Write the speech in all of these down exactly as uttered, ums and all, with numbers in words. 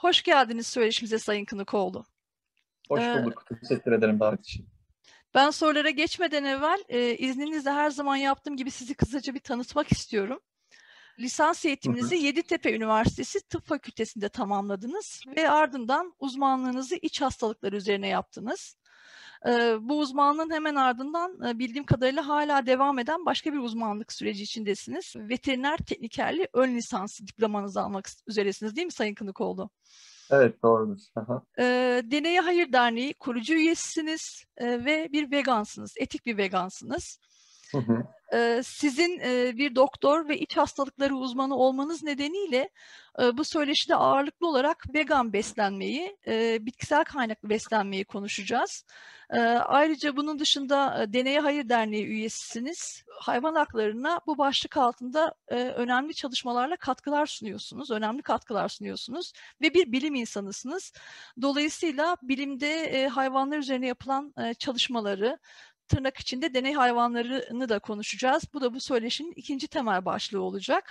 Hoş geldiniz söyleşimize Sayın Kınıkoğlu. Hoş Ee, bulduk. Teşekkür ederim davet için. Ben sorulara geçmeden evvel e, izninizle her zaman yaptığım gibi sizi kısaca bir tanıtmak istiyorum. Lisans Hı hı. eğitiminizi Yeditepe Üniversitesi Tıp Fakültesi'nde tamamladınız ve ardından uzmanlığınızı iç hastalıkları üzerine yaptınız. Ee, bu uzmanlığın hemen ardından e, bildiğim kadarıyla hala devam eden başka bir uzmanlık süreci içindesiniz. Veteriner teknikerliği ön lisansı diplomanızı almak üzeresiniz değil mi Sayın Kınıkoğlu? Evet, doğrudur. Aha. E, Deneye Hayır Derneği kurucu üyesisiniz e, ve bir vegansınız, etik bir vegansınız. Hı hı. E, sizin e, bir doktor ve iç hastalıkları uzmanı olmanız nedeniyle e, bu söyleşide ağırlıklı olarak vegan beslenmeyi, e, bitkisel kaynaklı beslenmeyi konuşacağız. E, ayrıca bunun dışında e, Deneye Hayır Derneği üyesisiniz. Hayvan haklarına bu başlık altında e, önemli çalışmalarla katkılar sunuyorsunuz, önemli katkılar sunuyorsunuz ve bir bilim insanısınız. Dolayısıyla bilimde e, hayvanlar üzerine yapılan e, çalışmaları, tırnak içinde deney hayvanlarını da konuşacağız. Bu da bu söyleşinin ikinci temel başlığı olacak.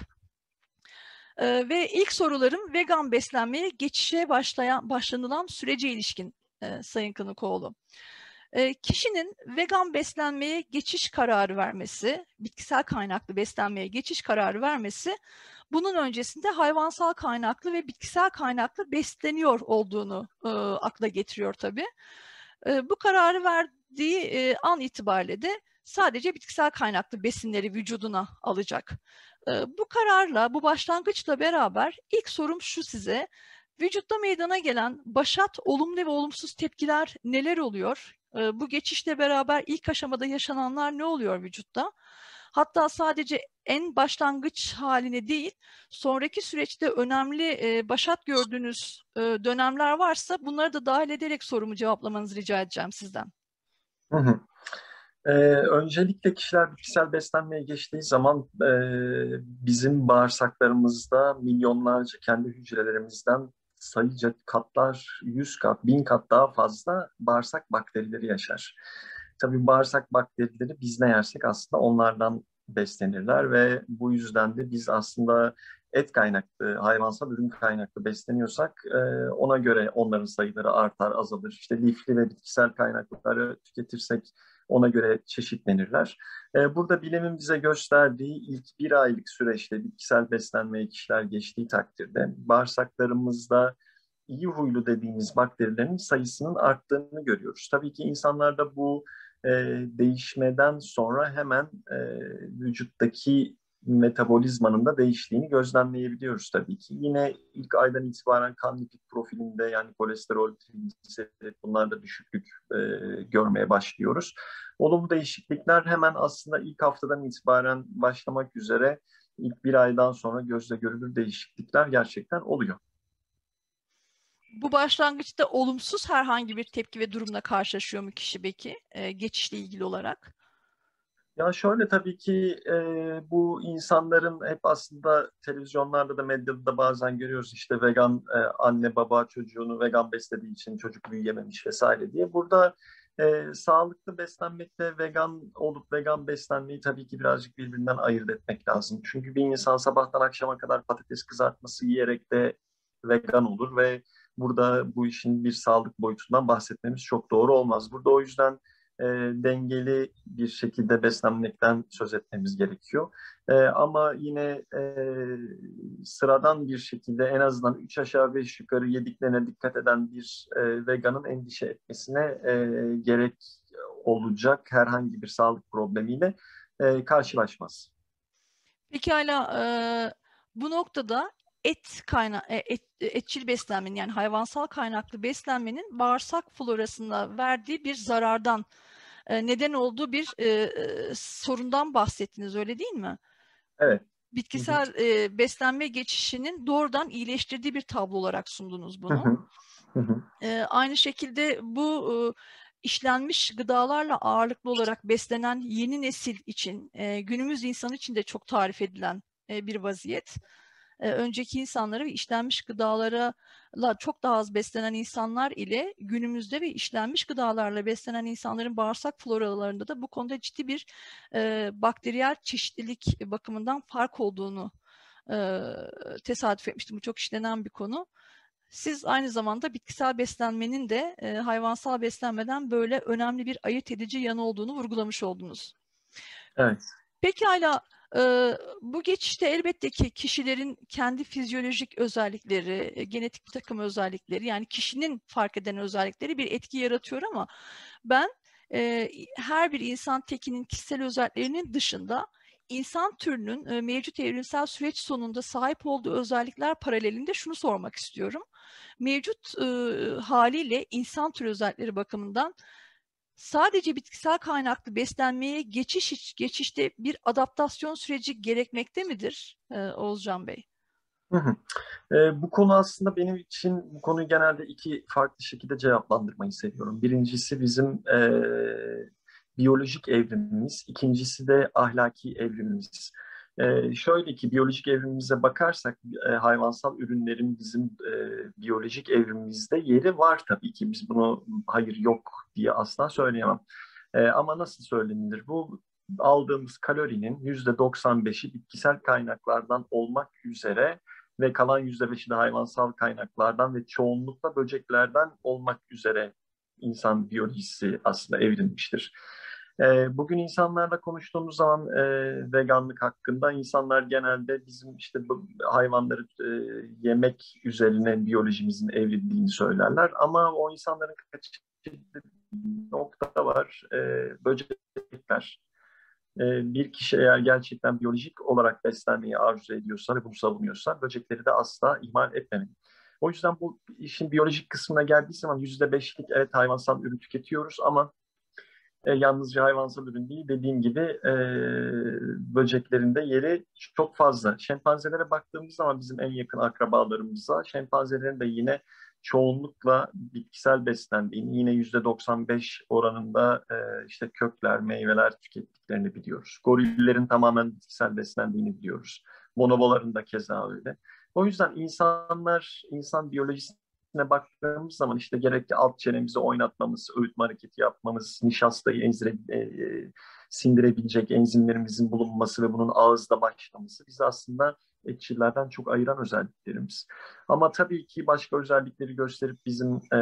E, ve ilk sorularım vegan beslenmeye geçişe başlayan başlanılan sürece ilişkin e, Sayın Kınıkoğlu. E, kişinin vegan beslenmeye geçiş kararı vermesi, bitkisel kaynaklı beslenmeye geçiş kararı vermesi, bunun öncesinde hayvansal kaynaklı ve bitkisel kaynaklı besleniyor olduğunu e, akla getiriyor tabii. E, bu kararı verdiği e, an itibariyle de sadece bitkisel kaynaklı besinleri vücuduna alacak. E, bu kararla, bu başlangıçla beraber ilk sorum şu size. Vücutta meydana gelen başat olumlu ve olumsuz tepkiler neler oluyor? E, bu geçişle beraber ilk aşamada yaşananlar ne oluyor vücutta? Hatta sadece en başlangıç haline değil, sonraki süreçte önemli e, başat gördüğünüz e, dönemler varsa bunları da dahil ederek sorumu cevaplamanızı rica edeceğim sizden. Hı hı. Ee, öncelikle kişiler bitkisel beslenmeye geçtiği zaman e, bizim bağırsaklarımızda milyonlarca kendi hücrelerimizden sayıca katlar, yüz kat, bin kat daha fazla bağırsak bakterileri yaşar. Tabii bağırsak bakterileri biz ne yersek aslında onlardan beslenirler ve bu yüzden de biz aslında et kaynaklı, hayvansal ürün kaynaklı besleniyorsak e, ona göre onların sayıları artar, azalır. İşte lifli ve bitkisel kaynakları tüketirsek ona göre çeşitlenirler. E, burada bilimin bize gösterdiği ilk bir aylık süreçte bitkisel beslenmeye kişiler geçtiği takdirde bağırsaklarımızda iyi huylu dediğimiz bakterilerin sayısının arttığını görüyoruz. Tabii ki insanlarda bu e, değişmeden sonra hemen e, vücuttaki metabolizmanın da değiştiğini gözlemleyebiliyoruz tabii ki. Yine ilk aydan itibaren kan lipid profilinde yani kolesterol, trigliserit bunlarda düşüklük e, görmeye başlıyoruz. Olumlu değişiklikler hemen aslında ilk haftadan itibaren başlamak üzere ilk bir aydan sonra gözle görülür değişiklikler gerçekten oluyor. Bu başlangıçta olumsuz herhangi bir tepki ve durumla karşılaşıyor mu kişi peki e, geçişle ilgili olarak? Ya şöyle tabii ki e, bu insanların hep aslında televizyonlarda da medyada da bazen görüyoruz işte vegan e, anne baba çocuğunu vegan beslediği için çocuk büyüyememiş vesaire diye. Burada e, sağlıklı beslenmekle vegan olup vegan beslenmeyi tabii ki birazcık birbirinden ayırt etmek lazım. Çünkü bir insan sabahtan akşama kadar patates kızartması yiyerek de vegan olur ve burada bu işin bir sağlık boyutundan bahsetmemiz çok doğru olmaz. Burada o yüzden e, dengeli bir şekilde beslenmekten söz etmemiz gerekiyor. E, ama yine e, sıradan bir şekilde en azından üç aşağı beş yukarı yediklerine dikkat eden bir e, veganın endişe etmesine e, gerek olacak herhangi bir sağlık problemiyle e, karşılaşmaz. Pekala, e, bu noktada et kayna e, et, etçil beslenmenin yani hayvansal kaynaklı beslenmenin bağırsak florasına verdiği bir zarardan e, neden olduğu bir e, e, sorundan bahsettiniz, öyle değil mi? Evet. Hı hı. Bitkisel e, beslenme geçişinin doğrudan iyileştirdiği bir tablo olarak sundunuz Hı bunu. hı. Hı hı. E, aynı şekilde bu e, işlenmiş gıdalarla ağırlıklı olarak beslenen yeni nesil için, e, günümüz insanı için de çok tarif edilen e, bir vaziyet. E, önceki insanları ve işlenmiş gıdalara çok daha az beslenen insanlar ile günümüzde ve işlenmiş gıdalarla beslenen insanların bağırsak floralarında da bu konuda ciddi bir e, bakteriyel çeşitlilik bakımından fark olduğunu e, tesadüf etmiştim. Bu çok işlenen bir konu. Siz aynı zamanda bitkisel beslenmenin de e, hayvansal beslenmeden böyle önemli bir ayırt edici yanı olduğunu vurgulamış oldunuz. Evet. Pekala, e, bu geçişte elbette ki kişilerin kendi fizyolojik özellikleri, e, genetik bir takım özellikleri, yani kişinin fark eden özellikleri bir etki yaratıyor ama ben e, her bir insan tekinin kişisel özelliklerinin dışında insan türünün e, mevcut evrimsel süreç sonunda sahip olduğu özellikler paralelinde şunu sormak istiyorum. Mevcut e, haliyle insan türü özellikleri bakımından sadece bitkisel kaynaklı beslenmeye geçiş geçişte bir adaptasyon süreci gerekmekte midir e, Oğuzcan Bey? Hı hı. E, bu konu aslında benim için, bu konuyu genelde iki farklı şekilde cevaplandırmayı seviyorum. Birincisi bizim e, biyolojik evrimimiz, ikincisi de ahlaki evrimimiz. E, şöyle ki biyolojik evrimimize bakarsak e, hayvansal ürünlerin bizim e, biyolojik evrimimizde yeri var tabii ki. Biz bunu hayır yok diye asla söyleyemem. E, ama nasıl söylenir bu? Aldığımız kalorinin yüzde doksan beşi bitkisel kaynaklardan olmak üzere ve kalan yüzde beşi de hayvansal kaynaklardan ve çoğunlukla böceklerden olmak üzere insan biyolojisi aslında evrilmiştir. E, bugün insanlarla konuştuğumuz zaman e, veganlık hakkında insanlar genelde bizim işte bu hayvanları e, yemek üzerine biyolojimizin evrildiğini söylerler. Ama o insanların kaçırdığı nokta var. E, böcekler. E, bir kişi eğer gerçekten biyolojik olarak beslenmeyi arzu ediyorsa ve bunu savunuyorsa böcekleri de asla ihmal etmemeli. O yüzden bu işin biyolojik kısmına geldiği zaman yüzde beşlik evet hayvansal ürün tüketiyoruz ama e, yalnızca hayvansal ürün değil dediğim gibi e, böceklerin de yeri çok fazla. Şempanzelere baktığımız zaman bizim en yakın akrabalarımıza şempanzelerin de yine çoğunlukla bitkisel beslendiğini, yine yüzde doksan beş oranında e, işte kökler, meyveler tükettiklerini biliyoruz. Gorillerin tamamen bitkisel beslendiğini biliyoruz. Bonoboların da keza öyle. O yüzden insanlar, insan biyolojisine baktığımız zaman işte gerekli alt çenemizi oynatmamız, öğütme hareketi yapmamız, nişastayı enzire, e, e, sindirebilecek enzimlerimizin bulunması ve bunun ağızda başlaması bizi aslında etçillerden çok ayıran özelliklerimiz. Ama tabii ki başka özellikleri gösterip bizim e,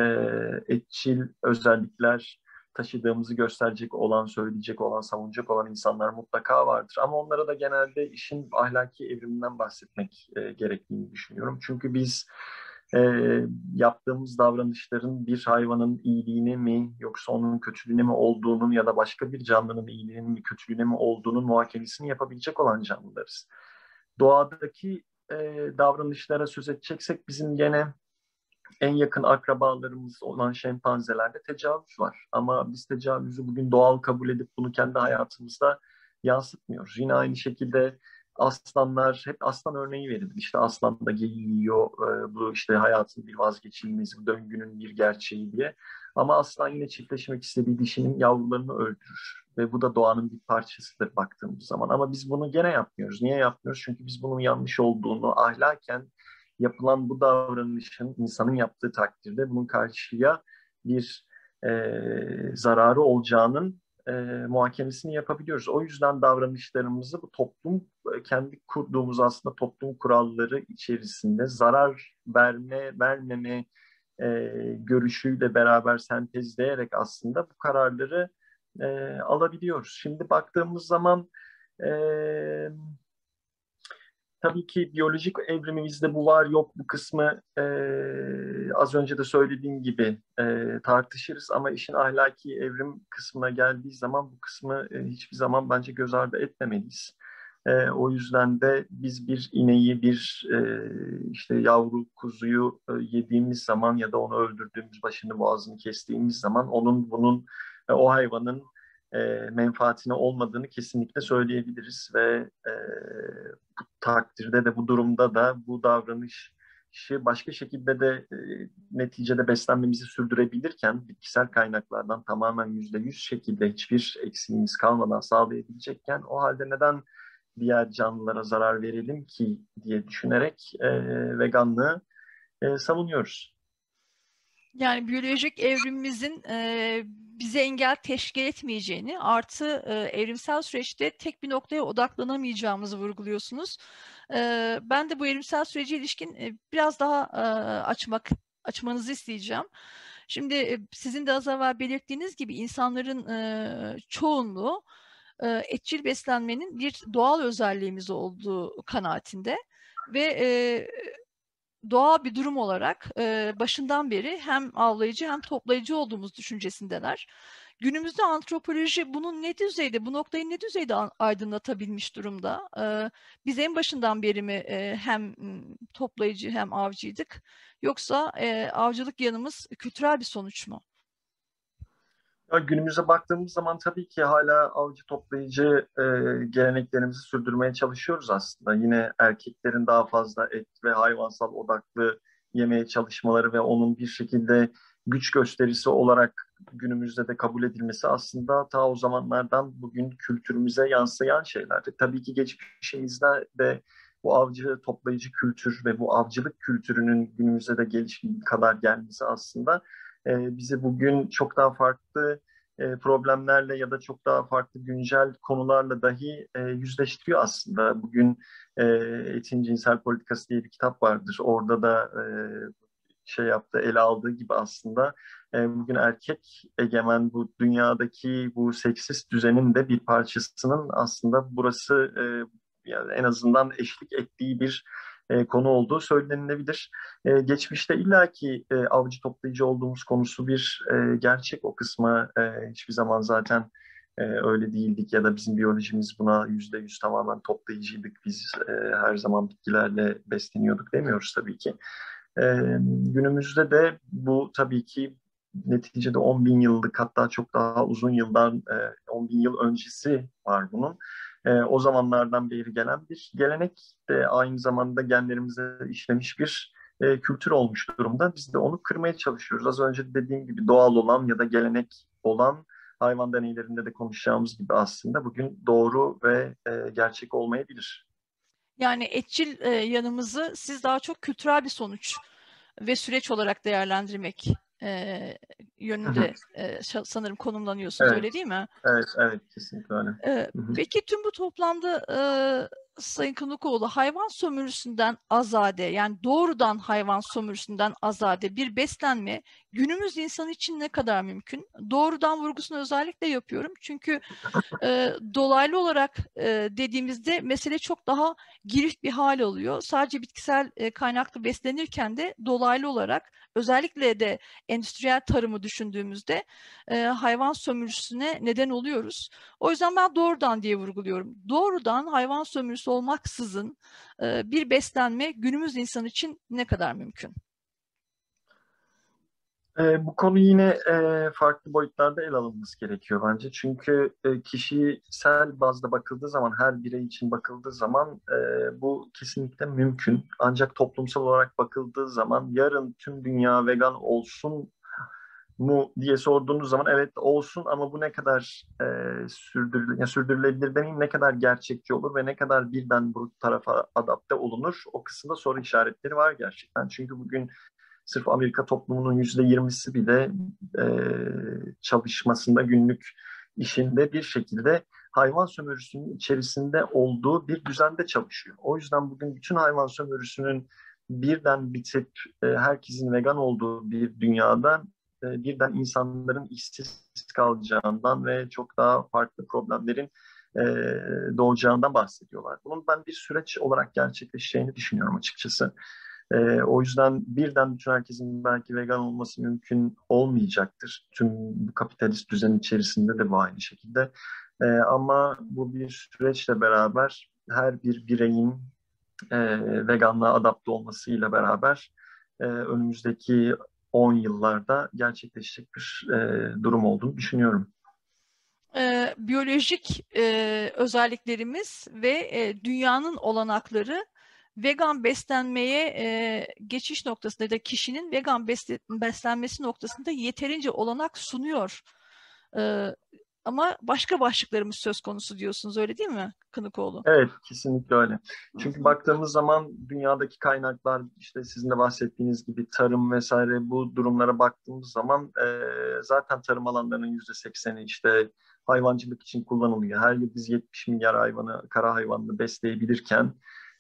etçil özellikler taşıdığımızı gösterecek olan, söyleyecek olan, savunacak olan insanlar mutlaka vardır. Ama onlara da genelde işin ahlaki evriminden bahsetmek e, gerektiğini düşünüyorum. Çünkü biz e, yaptığımız davranışların bir hayvanın iyiliğine mi yoksa onun kötülüğüne mi olduğunun ya da başka bir canlının iyiliğine mi kötülüğüne mi olduğunun muhakemesini yapabilecek olan canlılarız. Doğadaki e, davranışlara söz edeceksek bizim gene en yakın akrabalarımız olan şempanzelerde tecavüz var. Ama biz tecavüzü bugün doğal kabul edip bunu kendi hayatımızda yansıtmıyoruz. Yine aynı şekilde aslanlar, hep aslan örneği verilir. İşte aslan da yiyor, e, bu işte hayatın bir vazgeçilmezi, döngünün bir gerçeği diye. Ama aslan yine çiftleşmek istediği dişinin yavrularını öldürür. Ve bu da doğanın bir parçasıdır baktığımız zaman. Ama biz bunu gene yapmıyoruz. Niye yapmıyoruz? Çünkü biz bunun yanlış olduğunu ahlaken yapılan bu davranışın insanın yaptığı takdirde bunun karşıya bir e, zararı olacağının e, muhakemesini yapabiliyoruz. O yüzden davranışlarımızı bu toplum kendi kurduğumuz aslında toplum kuralları içerisinde zarar verme vermeme e, görüşüyle beraber sentezleyerek aslında bu kararları e, alabiliyoruz. Şimdi baktığımız zaman e, tabii ki biyolojik evrimimizde bu var yok bu kısmı e, az önce de söylediğim gibi e, tartışırız ama işin ahlaki evrim kısmına geldiği zaman bu kısmı e, hiçbir zaman bence göz ardı etmemeliyiz. E, o yüzden de biz bir ineği, bir e, işte yavru kuzuyu e, yediğimiz zaman ya da onu öldürdüğümüz, başını boğazını kestiğimiz zaman onun bunun e, o hayvanın e, menfaatine olmadığını kesinlikle söyleyebiliriz ve e, bu takdirde de bu durumda da bu davranış başka şekilde de e, neticede beslenmemizi sürdürebilirken bitkisel kaynaklardan tamamen yüzde yüz şekilde hiçbir eksiğimiz kalmadan sağlayabilecekken o halde neden diğer canlılara zarar verelim ki diye düşünerek e, veganlığı e, savunuyoruz. Yani biyolojik evrimimizin e, bize engel teşkil etmeyeceğini, artı e, evrimsel süreçte tek bir noktaya odaklanamayacağımızı vurguluyorsunuz. E, ben de bu evrimsel sürece ilişkin e, biraz daha e, açmak açmanızı isteyeceğim. Şimdi e, sizin de az evvel belirttiğiniz gibi insanların e, çoğunluğu e, etçil beslenmenin bir doğal özelliğimiz olduğu kanaatinde ve e, doğal bir durum olarak e, başından beri hem avlayıcı hem toplayıcı olduğumuz düşüncesindeler. Günümüzde antropoloji bunun ne düzeyde, bu noktayı ne düzeyde aydınlatabilmiş durumda? E, biz en başından beri mi e, hem toplayıcı hem avcıydık? Yoksa e, avcılık yanımız kültürel bir sonuç mu? Ya günümüze baktığımız zaman tabii ki hala avcı toplayıcı e, geleneklerimizi sürdürmeye çalışıyoruz aslında. Yine erkeklerin daha fazla et ve hayvansal odaklı yemeye çalışmaları ve onun bir şekilde güç gösterisi olarak günümüzde de kabul edilmesi aslında ta o zamanlardan bugün kültürümüze yansıyan şeylerdi. Tabii ki geçmişimizde de bu avcı toplayıcı kültür ve bu avcılık kültürünün günümüzde de gelişim kadar gelmesi aslında e, bizi bugün çok daha farklı e, problemlerle ya da çok daha farklı güncel konularla dahi e, yüzleştiriyor aslında. Bugün e, Etin Cinsel Politikası diye bir kitap vardır. Orada da e, şey yaptı, ele aldığı gibi aslında e, bugün erkek egemen bu dünyadaki bu seksist düzenin de bir parçasının aslında burası e, yani en azından eşlik ettiği bir e, konu olduğu söylenilebilir. E, geçmişte illaki e, avcı toplayıcı olduğumuz konusu bir e, gerçek. O kısmı e, hiçbir zaman zaten e, öyle değildik ya da bizim biyolojimiz buna yüzde yüz tamamen toplayıcıydık. Biz e, her zaman bitkilerle besleniyorduk demiyoruz tabii ki. E, Günümüzde de bu tabii ki neticede on bin yıllık hatta çok daha uzun yıldan e, on bin yıl öncesi var bunun. E, o zamanlardan beri gelen bir gelenek de aynı zamanda genlerimize işlemiş bir e, kültür olmuş durumda. Biz de onu kırmaya çalışıyoruz. Az önce de dediğim gibi doğal olan ya da gelenek olan hayvan deneylerinde de konuşacağımız gibi aslında bugün doğru ve e, gerçek olmayabilir. Yani etçil e, yanımızı siz daha çok kültürel bir sonuç ve süreç olarak değerlendirmek e, Hı hı. yönünde e, sanırım konumlanıyorsunuz, Evet, öyle değil mi? evet, evet, kesinlikle öyle. Ee, Hı hı. peki tüm bu toplamda e, Sayın Kınukoğlu, hayvan sömürüsünden azade, yani doğrudan hayvan sömürüsünden azade bir beslenme günümüz insanı için ne kadar mümkün? Doğrudan vurgusunu özellikle yapıyorum çünkü e, dolaylı olarak e, dediğimizde mesele çok daha girift bir hal alıyor. Sadece bitkisel e, kaynaklı beslenirken de dolaylı olarak, özellikle de endüstriyel tarımı düşündüğümüzde e, hayvan sömürüsüne neden oluyoruz. O yüzden ben doğrudan diye vurguluyorum. Doğrudan hayvan sömürüsü olmaksızın e, bir beslenme günümüz insanı için ne kadar mümkün? E, bu konu yine e, farklı boyutlarda ele alınması gerekiyor bence. Çünkü e, kişisel bazda bakıldığı zaman, her birey için bakıldığı zaman e, bu kesinlikle mümkün. Ancak toplumsal olarak bakıldığı zaman yarın tüm dünya vegan olsun mu diye sorduğunuz zaman evet olsun ama bu ne kadar e, sürdürül ya sürdürülebilir demeyeyim, ne kadar gerçekçi olur ve ne kadar birden bu tarafa adapte olunur, o kısımda soru işaretleri var gerçekten. Çünkü bugün sırf Amerika toplumunun yüzde yirmisi bile e, çalışmasında, günlük işinde bir şekilde hayvan sömürüsünün içerisinde olduğu bir düzende çalışıyor. O yüzden bugün bütün hayvan sömürüsünün birden bitip e, herkesin vegan olduğu bir dünyada e, birden insanların işsiz kalacağından ve çok daha farklı problemlerin e, doğacağından bahsediyorlar. Bunun ben bir süreç olarak gerçekleşeceğini düşünüyorum açıkçası. E, o yüzden birden bütün herkesin belki vegan olması mümkün olmayacaktır. Tüm bu kapitalist düzen içerisinde de bu aynı şekilde. E, ama bu bir süreçle beraber her bir bireyin e, veganlığa adapte olmasıyla beraber e, önümüzdeki on yıllarda gerçekleşecek bir e, durum olduğunu düşünüyorum. E, biyolojik e, özelliklerimiz ve e, dünyanın olanakları vegan beslenmeye e, geçiş noktasında da kişinin vegan besle, beslenmesi noktasında yeterince olanak sunuyor. E, ama başka başlıklarımız söz konusu diyorsunuz, öyle değil mi Kınıkoğlu? Evet, kesinlikle öyle. Hı Çünkü hı. baktığımız zaman dünyadaki kaynaklar, işte sizin de bahsettiğiniz gibi tarım vesaire, bu durumlara baktığımız zaman e, zaten tarım alanlarının yüzde sekseni işte hayvancılık için kullanılıyor. Her yıl biz yetmiş milyar hayvanı, kara hayvanını besleyebilirken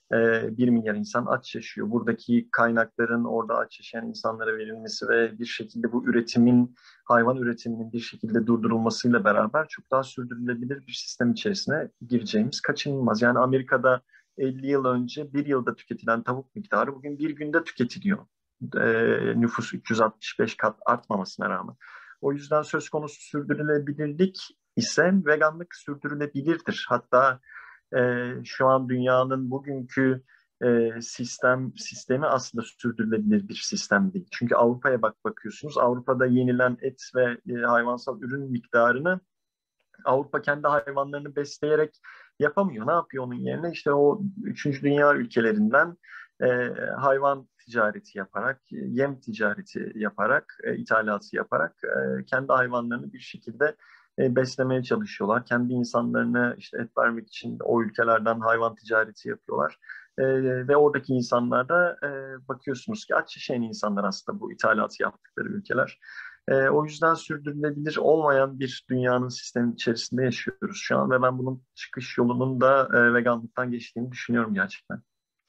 e, bir milyar insan aç yaşıyor. Buradaki kaynakların orada aç yaşayan insanlara verilmesi ve bir şekilde bu üretimin, hayvan üretiminin bir şekilde durdurulmasıyla beraber çok daha sürdürülebilir bir sistem içerisine gireceğimiz kaçınılmaz. Yani Amerika'da elli yıl önce bir yılda tüketilen tavuk miktarı bugün bir günde tüketiliyor. E, nüfus üç yüz altmış beş kat artmamasına rağmen. O yüzden söz konusu sürdürülebilirlik ise veganlık sürdürülebilirdir. Hatta e, şu an dünyanın bugünkü e, sistem sistemi aslında sürdürülebilir bir sistem değil. Çünkü Avrupa'ya bak bakıyorsunuz. Avrupa'da yenilen et ve e, hayvansal ürün miktarını Avrupa kendi hayvanlarını besleyerek yapamıyor. Ne yapıyor onun yerine? İşte o üçüncü dünya ülkelerinden e, hayvan ticareti yaparak, yem ticareti yaparak, e, ithalatı yaparak e, kendi hayvanlarını bir şekilde e, beslemeye çalışıyorlar. Kendi insanlarını işte et vermek için o ülkelerden hayvan ticareti yapıyorlar. E, ve oradaki insanlar da e, bakıyorsunuz ki aç yaşayan insanlar aslında bu ithalatı yaptıkları ülkeler. E, o yüzden sürdürülebilir olmayan bir dünyanın sistemi içerisinde yaşıyoruz şu an ve ben bunun çıkış yolunun da e, veganlıktan geçtiğini düşünüyorum gerçekten.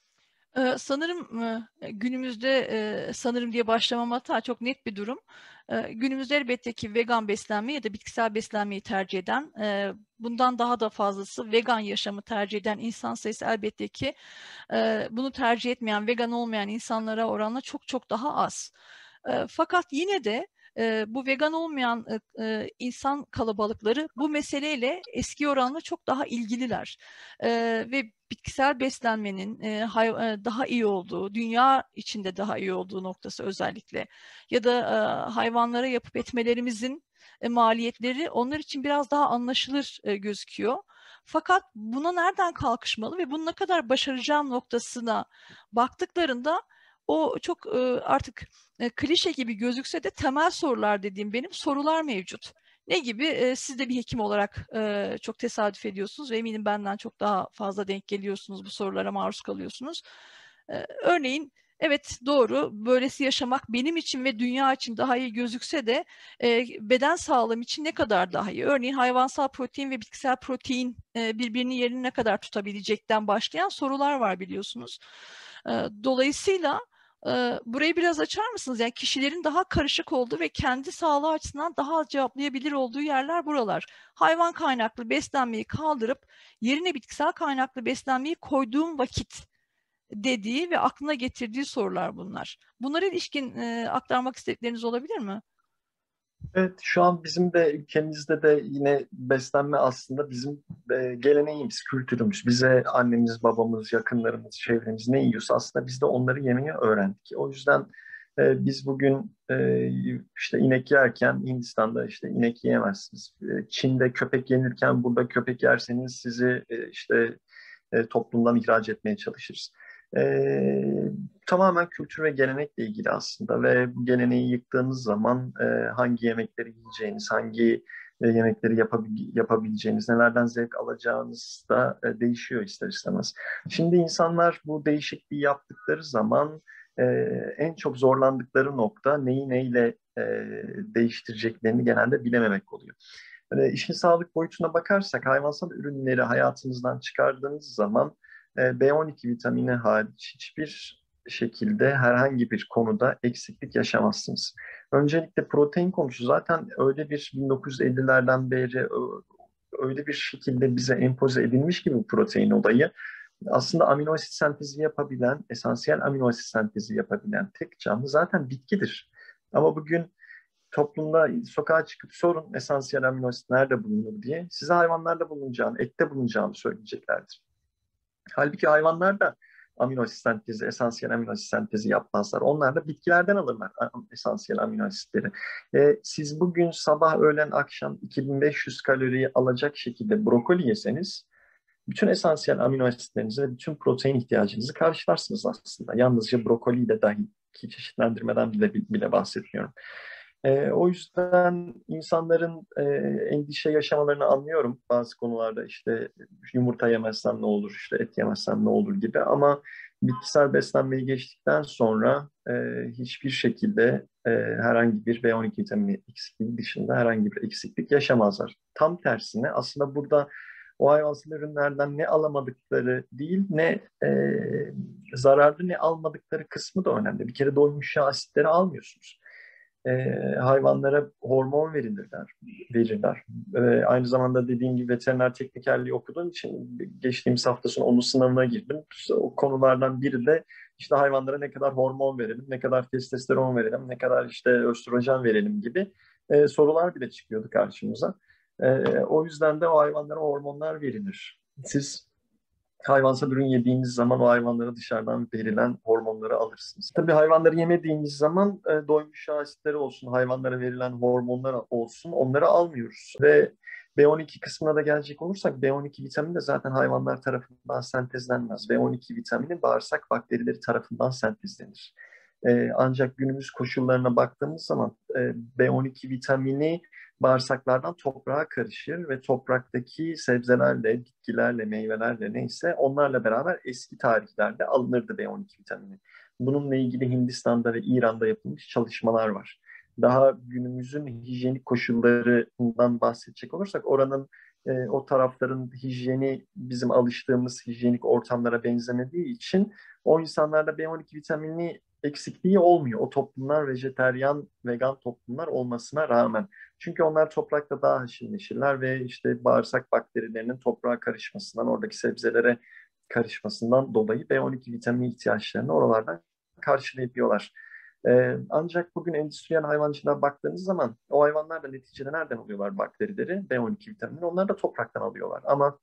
Ee, sanırım e, günümüzde e, sanırım diye başlamam hata, çok net bir durum. Ee, günümüzde elbette ki vegan beslenmeyi ya da bitkisel beslenmeyi tercih eden, e, bundan daha da fazlası vegan yaşamı tercih eden insan sayısı elbette ki e, bunu tercih etmeyen, vegan olmayan insanlara oranla çok çok daha az. E, fakat yine de e, bu vegan olmayan e, e, insan kalabalıkları bu meseleyle eski oranla çok daha ilgililer. E, ve bitkisel beslenmenin e, hay- e, daha iyi olduğu, dünya içinde daha iyi olduğu noktası özellikle, ya da e, hayvanlara yapıp etmelerimizin e, maliyetleri onlar için biraz daha anlaşılır e, gözüküyor. Fakat buna nereden kalkışmalı ve bunu ne kadar başaracağım noktasına baktıklarında o çok e, artık e, klişe gibi gözükse de temel sorular dediğim benim sorular mevcut. Ne gibi? E, siz de bir hekim olarak e, çok tesadüf ediyorsunuz ve eminim benden çok daha fazla denk geliyorsunuz, bu sorulara maruz kalıyorsunuz. E, örneğin, evet doğru, böylesi yaşamak benim için ve dünya için daha iyi gözükse de e, beden sağlığım için ne kadar daha iyi? Örneğin hayvansal protein ve bitkisel protein e, birbirinin yerini ne kadar tutabilecekten başlayan sorular var, biliyorsunuz. E, dolayısıyla e, burayı biraz açar mısınız? Yani kişilerin daha karışık olduğu ve kendi sağlığı açısından daha az cevaplayabilir olduğu yerler buralar. Hayvan kaynaklı beslenmeyi kaldırıp yerine bitkisel kaynaklı beslenmeyi koyduğum vakit dediği ve aklına getirdiği sorular bunlar. Bunlara ilişkin e, aktarmak istedikleriniz olabilir mi? Evet, şu an bizim de ülkemizde de yine beslenme aslında bizim e, geleneğimiz, kültürümüz. Bize annemiz, babamız, yakınlarımız, çevremiz ne yiyorsa aslında biz de onları yemeyi öğrendik. O yüzden e, biz bugün e, işte inek yerken Hindistan'da işte inek yiyemezsiniz. E, Çin'de köpek yenirken burada köpek yerseniz sizi e, işte e, toplumdan ihraç etmeye çalışırız. E, Tamamen kültür ve gelenekle ilgili aslında ve bu geleneği yıktığınız zaman e, hangi yemekleri yiyeceğiniz, hangi e, yemekleri yapabil yapabileceğiniz, nelerden zevk alacağınız da e, değişiyor ister istemez. Şimdi insanlar bu değişikliği yaptıkları zaman e, en çok zorlandıkları nokta neyi neyle e, değiştireceklerini genelde bilememek oluyor. Hani işin sağlık boyutuna bakarsak hayvansal ürünleri hayatınızdan çıkardığınız zaman e, B on iki vitamini hariç hiçbir şekilde herhangi bir konuda eksiklik yaşamazsınız. Öncelikle protein konusu zaten öyle bir bin dokuz yüz ellilerden beri öyle bir şekilde bize empoze edilmiş gibi bu protein olayı. Aslında amino asit sentezi yapabilen, esansiyel amino asit sentezi yapabilen tek canlı zaten bitkidir. Ama bugün toplumda sokağa çıkıp sorun esansiyel amino asit nerede bulunur diye size hayvanlarda bulunacağını, ette bulunacağını söyleyeceklerdir. Halbuki hayvanlar da amino asit sentezi, esansiyel amino asit sentezi yapmazlar. Onlar da bitkilerden alırlar esansiyel amino asitleri. E, siz bugün sabah, öğlen, akşam iki bin beş yüz kaloriyi alacak şekilde brokoli yeseniz bütün esansiyel amino asitlerinizi ve bütün protein ihtiyacınızı karşılarsınız aslında. Yalnızca brokoli de dahil, ki çeşitlendirmeden bile, bile bahsetmiyorum. E, o yüzden insanların e, endişe yaşamalarını anlıyorum bazı konularda, işte yumurta yemezsem ne olur, işte et yemezsem ne olur gibi, ama bitkisel beslenmeyi geçtikten sonra e, hiçbir şekilde e, herhangi bir B on iki vitamini eksikliği dışında herhangi bir eksiklik yaşamazlar. Tam tersine aslında burada o hayvansal ürünlerden ne alamadıkları değil, ne e, zararlı ne almadıkları kısmı da önemli. Bir kere doymuş yağ asitleri almıyorsunuz. E, hayvanlara hormon verilirler, verirler. E, aynı zamanda dediğim gibi veteriner teknikerliği okuduğum için geçtiğimiz hafta sonu onun sınavına girdim. O konulardan biri de işte hayvanlara ne kadar hormon verelim, ne kadar testosteron verelim, ne kadar işte östrojen verelim gibi e, sorular bile çıkıyordu karşımıza. E, o yüzden de o hayvanlara hormonlar verilir. Siz hayvansal ürün yediğiniz zaman o hayvanlara dışarıdan verilen hormonları alırsınız. Tabii hayvanları yemediğimiz zaman e, doymuş yağ asitleri olsun, hayvanlara verilen hormonlar olsun, onları almıyoruz. Ve B on iki kısmına da gelecek olursak, B on iki vitamini de zaten hayvanlar tarafından sentezlenmez. B on iki vitamini bağırsak bakterileri tarafından sentezlenir. E, ancak günümüz koşullarına baktığımız zaman e, B on iki vitamini bağırsaklardan toprağa karışır ve topraktaki sebzelerle, bitkilerle, meyvelerle neyse onlarla beraber eski tarihlerde alınırdı B on iki vitamini. Bununla ilgili Hindistan'da ve İran'da yapılmış çalışmalar var. Daha günümüzün hijyenik koşullarından bahsedecek olursak, oranın e, o tarafların hijyeni bizim alıştığımız hijyenik ortamlara benzemediği için o insanlarda B on iki vitamini eksikliği olmuyor. O toplumlar vejeteryan, vegan toplumlar olmasına rağmen. Çünkü onlar toprakta daha haşır neşirler ve işte bağırsak bakterilerinin toprağa karışmasından, oradaki sebzelere karışmasından dolayı B on iki vitamini ihtiyaçlarını oralardan karşılayabiliyorlar. Ee, ancak bugün endüstriyel hayvancılığa baktığınız zaman o hayvanlar da neticede nereden alıyorlar bakterileri, B on iki vitamini? Onlar da topraktan alıyorlar. Ama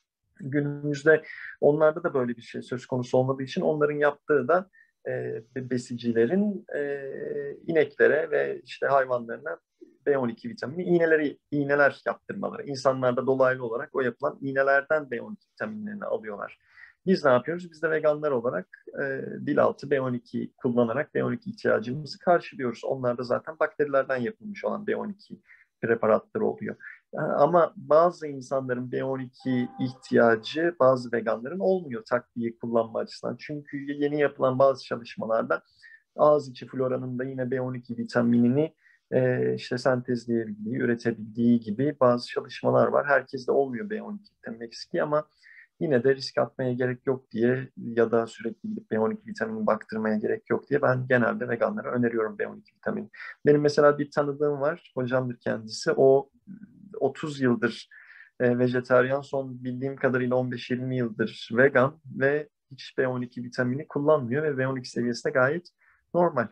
günümüzde onlarda da böyle bir şey söz konusu olmadığı için onların yaptığı da e, besicilerin e, ineklere ve işte hayvanlarına B on iki vitamini iğneleri iğneler yaptırmaları. İnsanlarda dolaylı olarak o yapılan iğnelerden B on iki vitaminlerini alıyorlar. Biz ne yapıyoruz? Biz de veganlar olarak e, dil altı B on iki kullanarak B on iki ihtiyacımızı karşılıyoruz. Onlar da zaten bakterilerden yapılmış olan B on iki preparatları oluyor. Ama bazı insanların B on iki ihtiyacı bazı veganların olmuyor takviye kullanma açısından. Çünkü yeni yapılan bazı çalışmalarda ağız içi floranın da yine B on iki vitaminini e, işte sentezleyebildiği, üretebildiği gibi bazı çalışmalar var. Herkeste olmuyor B on iki vitamin eksikliği, ama yine de risk atmaya gerek yok diye ya da sürekli gidip B on iki vitamini baktırmaya gerek yok diye ben genelde veganlara öneriyorum B on iki vitamini. Benim mesela bir tanıdığım var, hocamdır kendisi. O otuz yıldır e, vejetaryen, son bildiğim kadarıyla on beş yirmi yıldır vegan ve hiç B on iki vitamini kullanmıyor ve B on iki seviyesi de gayet normal.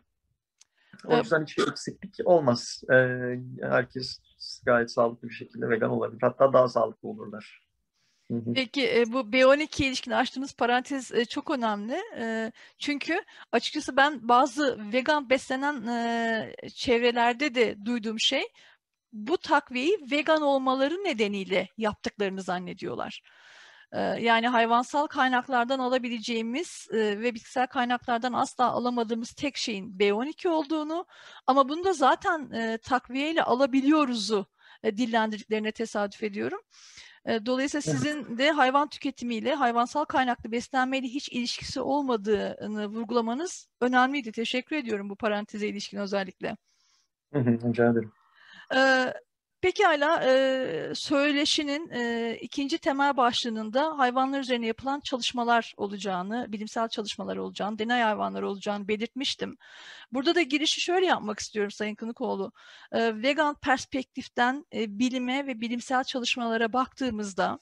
O E, yüzden hiçbir eksiklik olmaz. E, herkes gayet sağlıklı bir şekilde vegan olabilir. Hatta daha sağlıklı olurlar. Hı hı. Peki e, bu B on iki ilişkin açtığınız parantez e, çok önemli. E, çünkü açıkçası ben bazı vegan beslenen e, çevrelerde de duyduğum şey, bu takviyeyi vegan olmaları nedeniyle yaptıklarını zannediyorlar. E, yani hayvansal kaynaklardan alabileceğimiz e, ve bitkisel kaynaklardan asla alamadığımız tek şeyin B on iki olduğunu, ama bunu da zaten e, takviyeyle alabiliyoruzu e, dillendirdiklerine tesadüf ediyorum. E, Dolayısıyla sizin de hayvan tüketimiyle, hayvansal kaynaklı beslenmeyle hiç ilişkisi olmadığını vurgulamanız önemliydi. Teşekkür ediyorum bu paranteze ilişkin özellikle. Hı hı, rica ederim. Ee, Pekala, e, söyleşinin e, ikinci temel başlığının da hayvanlar üzerine yapılan çalışmalar olacağını, bilimsel çalışmalar olacağını, deney hayvanları olacağını belirtmiştim. Burada da girişi şöyle yapmak istiyorum Sayın Kınıkoğlu. Ee, vegan perspektiften e, bilime ve bilimsel çalışmalara baktığımızda,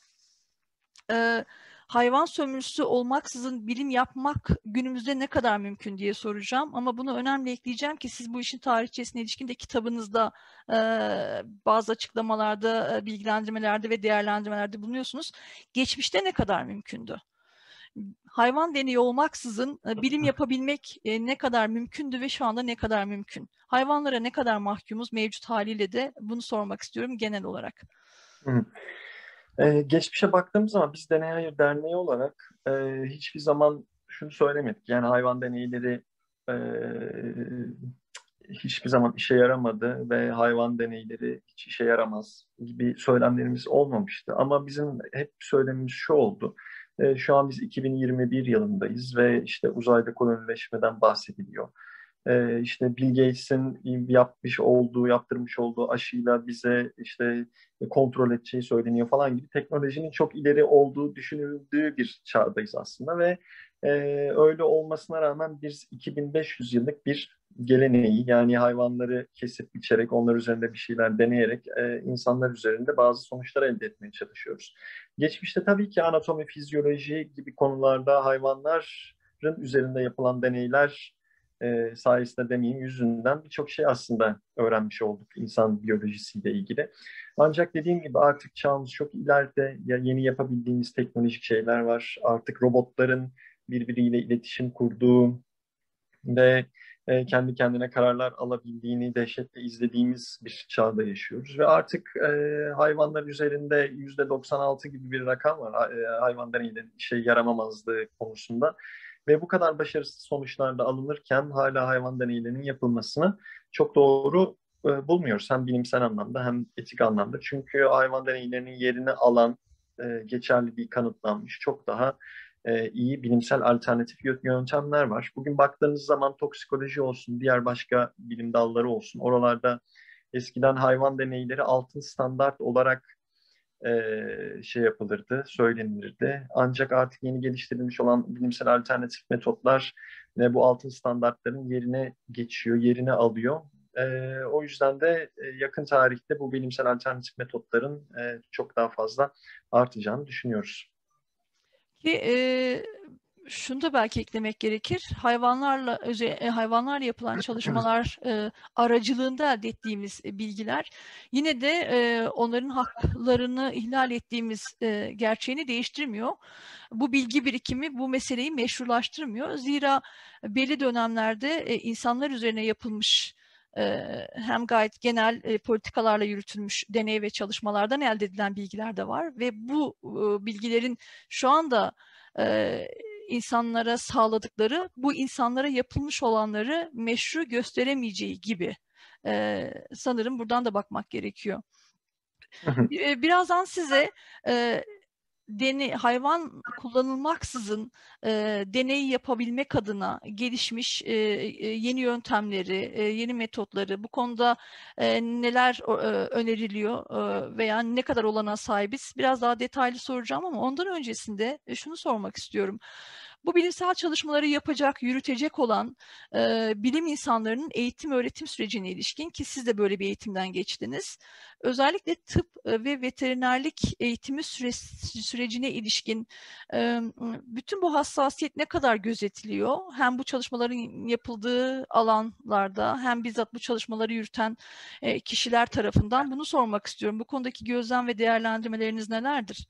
e, hayvan sömürüsü olmaksızın bilim yapmak günümüzde ne kadar mümkün diye soracağım. Ama bunu önemli ekleyeceğim ki siz bu işin tarihçesine ilişkin de kitabınızda e, bazı açıklamalarda, e, bilgilendirmelerde ve değerlendirmelerde bulunuyorsunuz. Geçmişte ne kadar mümkündü? Hayvan deneyi olmaksızın e, bilim yapabilmek e, ne kadar mümkündü ve şu anda ne kadar mümkün? Hayvanlara ne kadar mahkumuz mevcut haliyle de, bunu sormak istiyorum genel olarak. Hı hı. Ee, geçmişe baktığımız zaman biz Deney Hayır Derneği olarak e, hiçbir zaman şunu söylemedik. Yani hayvan deneyleri e, hiçbir zaman işe yaramadı ve hayvan deneyleri hiç işe yaramaz gibi söylemlerimiz olmamıştı. Ama bizim hep söylemimiz şu oldu. E, şu an biz iki bin yirmi bir yılındayız ve işte uzayda kolonileşmeden bahsediliyor. E, işte Bill Gates'in yapmış olduğu, yaptırmış olduğu aşıyla bize işte kontrol edeceği söyleniyor falan gibi teknolojinin çok ileri olduğu düşünüldüğü bir çağdayız aslında ve e, öyle olmasına rağmen biz iki bin beş yüz yıllık bir geleneği yani hayvanları kesip biçerek onlar üzerinde bir şeyler deneyerek e, insanlar üzerinde bazı sonuçlar elde etmeye çalışıyoruz. Geçmişte tabii ki anatomi, fizyoloji gibi konularda hayvanların üzerinde yapılan deneyler e, sayesinde demeyeyim yüzünden birçok şey aslında öğrenmiş olduk insan biyolojisiyle ilgili. Ancak dediğim gibi artık çağımız çok ileride ya yeni yapabildiğimiz teknolojik şeyler var. Artık robotların birbiriyle iletişim kurduğu ve e, kendi kendine kararlar alabildiğini dehşetle izlediğimiz bir çağda yaşıyoruz. Ve artık e, hayvanlar üzerinde yüzde doksan altı gibi bir rakam var e, hayvan deneyinin işe yaramamazlığı konusunda. Ve bu kadar başarısız sonuçlar da alınırken hala hayvan deneylerinin yapılmasını çok doğru e, bulmuyoruz. Hem bilimsel anlamda hem etik anlamda. Çünkü hayvan deneylerinin yerini alan e, geçerli bir kanıtlanmış çok daha e, iyi bilimsel alternatif yöntemler var. Bugün baktığınız zaman toksikoloji olsun, diğer başka bilim dalları olsun. Oralarda eskiden hayvan deneyleri altın standart olarak e, şey yapılırdı, söylenilirdi. Ancak artık yeni geliştirilmiş olan bilimsel alternatif metotlar ve bu altın standartların yerine geçiyor, yerini alıyor. E, o yüzden de e, yakın tarihte bu bilimsel alternatif metotların e, çok daha fazla artacağını düşünüyoruz. Ki e, şunu da belki eklemek gerekir. Hayvanlarla öze- e, hayvanlarla yapılan çalışmalar e, aracılığında elde ettiğimiz e, bilgiler yine de e, onların haklarını ihlal ettiğimiz e, gerçeğini değiştirmiyor. Bu bilgi birikimi bu meseleyi meşrulaştırmıyor. Zira belli dönemlerde e, insanlar üzerine yapılmış e, hem gayet genel e, politikalarla yürütülmüş deney ve çalışmalardan elde edilen bilgiler de var ve bu e, bilgilerin şu anda e, insanlara sağladıkları bu insanlara yapılmış olanları meşru gösteremeyeceği gibi e, sanırım buradan da bakmak gerekiyor. E, birazdan size e, deney, hayvan kullanılmaksızın e, deney yapabilmek adına gelişmiş e, e, yeni yöntemleri, e, yeni metotları, bu konuda e, neler e, öneriliyor e, veya ne kadar olana sahibiz biraz daha detaylı soracağım ama ondan öncesinde e, şunu sormak istiyorum. Bu bilimsel çalışmaları yapacak, yürütecek olan e, bilim insanlarının eğitim öğretim sürecine ilişkin ki siz de böyle bir eğitimden geçtiniz. Özellikle tıp e, ve veterinerlik eğitimi süre, sürecine ilişkin e, bütün bu hassasiyet ne kadar gözetiliyor? Hem bu çalışmaların yapıldığı alanlarda hem bizzat bu çalışmaları yürüten e, kişiler tarafından bunu sormak istiyorum. Bu konudaki gözlem ve değerlendirmeleriniz nelerdir?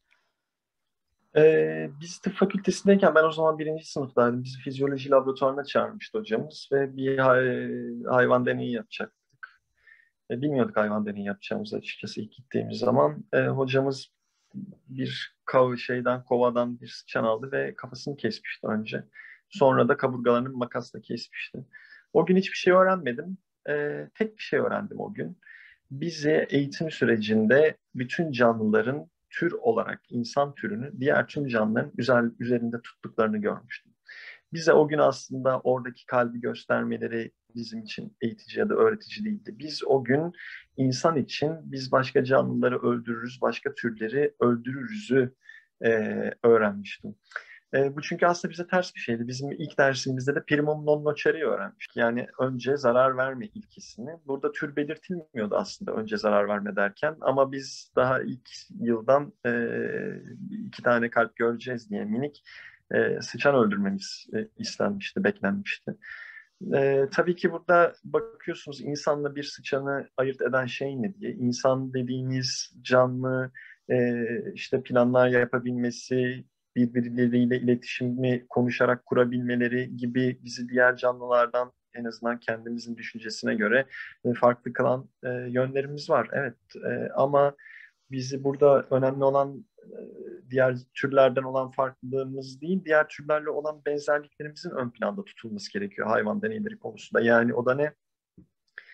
Ee, biz tıp fakültesindeyken ben o zaman birinci sınıftaydım. Bizi fizyoloji laboratuvarına çağırmıştı hocamız ve bir hay- hayvan deneyi yapacaktık. E, bilmiyorduk hayvan deneyi yapacağımızı açıkçası ilk gittiğimiz zaman. E, hocamız bir kav şeyden kovadan bir sıçan aldı ve kafasını kesmişti önce. Sonra da kaburgalarını makasla kesmişti. O gün hiçbir şey öğrenmedim. E, tek bir şey öğrendim o gün. Bize eğitim sürecinde bütün canlıların tür olarak insan türünü diğer tüm canlıların üzerinde tuttuklarını görmüştüm. Bize o gün aslında oradaki kalbi göstermeleri bizim için eğitici ya da öğretici değildi. Biz o gün insan için biz başka canlıları öldürürüz, başka türleri öldürürüzü e, öğrenmiştim. E, bu çünkü aslında bize ters bir şeydi. Bizim ilk dersimizde de primum non nocere öğrenmiştik. Yani önce zarar verme ilkesini. Burada tür belirtilmiyordu aslında önce zarar verme derken. Ama biz daha ilk yıldan e, iki tane kalp göreceğiz diye minik e, sıçan öldürmemiz e, istenmişti, beklenmişti. E, tabii ki burada bakıyorsunuz insanla bir sıçanı ayırt eden şey ne diye. İnsan dediğimiz canlı e, işte planlar yapabilmesi, birbirleriyle iletişimi konuşarak kurabilmeleri gibi bizi diğer canlılardan en azından kendimizin düşüncesine göre e, farklı kılan e, yönlerimiz var. Evet, e, ama bizi burada önemli olan e, diğer türlerden olan farklılığımız değil, diğer türlerle olan benzerliklerimizin ön planda tutulması gerekiyor hayvan deneyleri konusunda. Yani o da ne?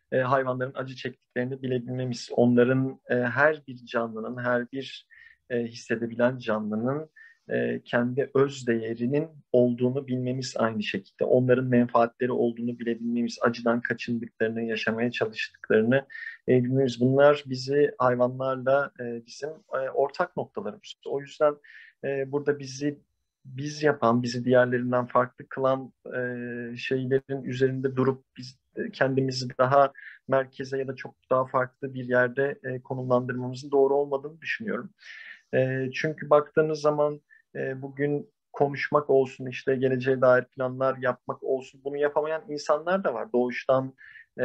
e, hayvanların acı çektiklerini bilebilmemiz, onların e, her bir canlının, her bir e, hissedebilen canlının e, kendi öz değerinin olduğunu bilmemiz aynı şekilde. Onların menfaatleri olduğunu bilebilmemiz, acıdan kaçındıklarını, yaşamaya çalıştıklarını e, bilmemiz. Bunlar bizi hayvanlarla e, bizim e, ortak noktalarımız. O yüzden e, burada bizi biz yapan, bizi diğerlerinden farklı kılan e, şeylerin üzerinde durup biz kendimizi daha merkeze ya da çok daha farklı bir yerde e, konumlandırmamızın doğru olmadığını düşünüyorum. E, çünkü baktığınız zaman e, bugün konuşmak olsun, işte geleceğe dair planlar yapmak olsun, bunu yapamayan insanlar da var. Doğuştan e,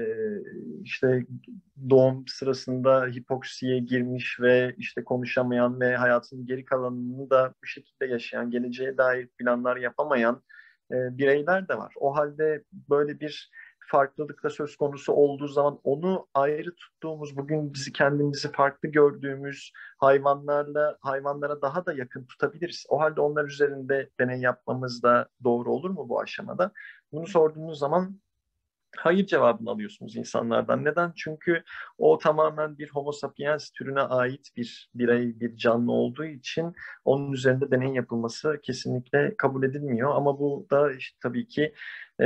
işte doğum sırasında hipoksiye girmiş ve işte konuşamayan ve hayatının geri kalanını da bu şekilde yaşayan, geleceğe dair planlar yapamayan e, bireyler de var. O halde böyle bir farklılık da söz konusu olduğu zaman onu ayrı tuttuğumuz, bugün bizi kendimizi farklı gördüğümüz hayvanlarla hayvanlara daha da yakın tutabiliriz. O halde onlar üzerinde deney yapmamız da doğru olur mu bu aşamada? Bunu sorduğunuz zaman hayır cevabını alıyorsunuz insanlardan. Neden? Çünkü o tamamen bir Homo sapiens türüne ait bir birey, bir canlı olduğu için onun üzerinde deney yapılması kesinlikle kabul edilmiyor. Ama bu da işte tabii ki e,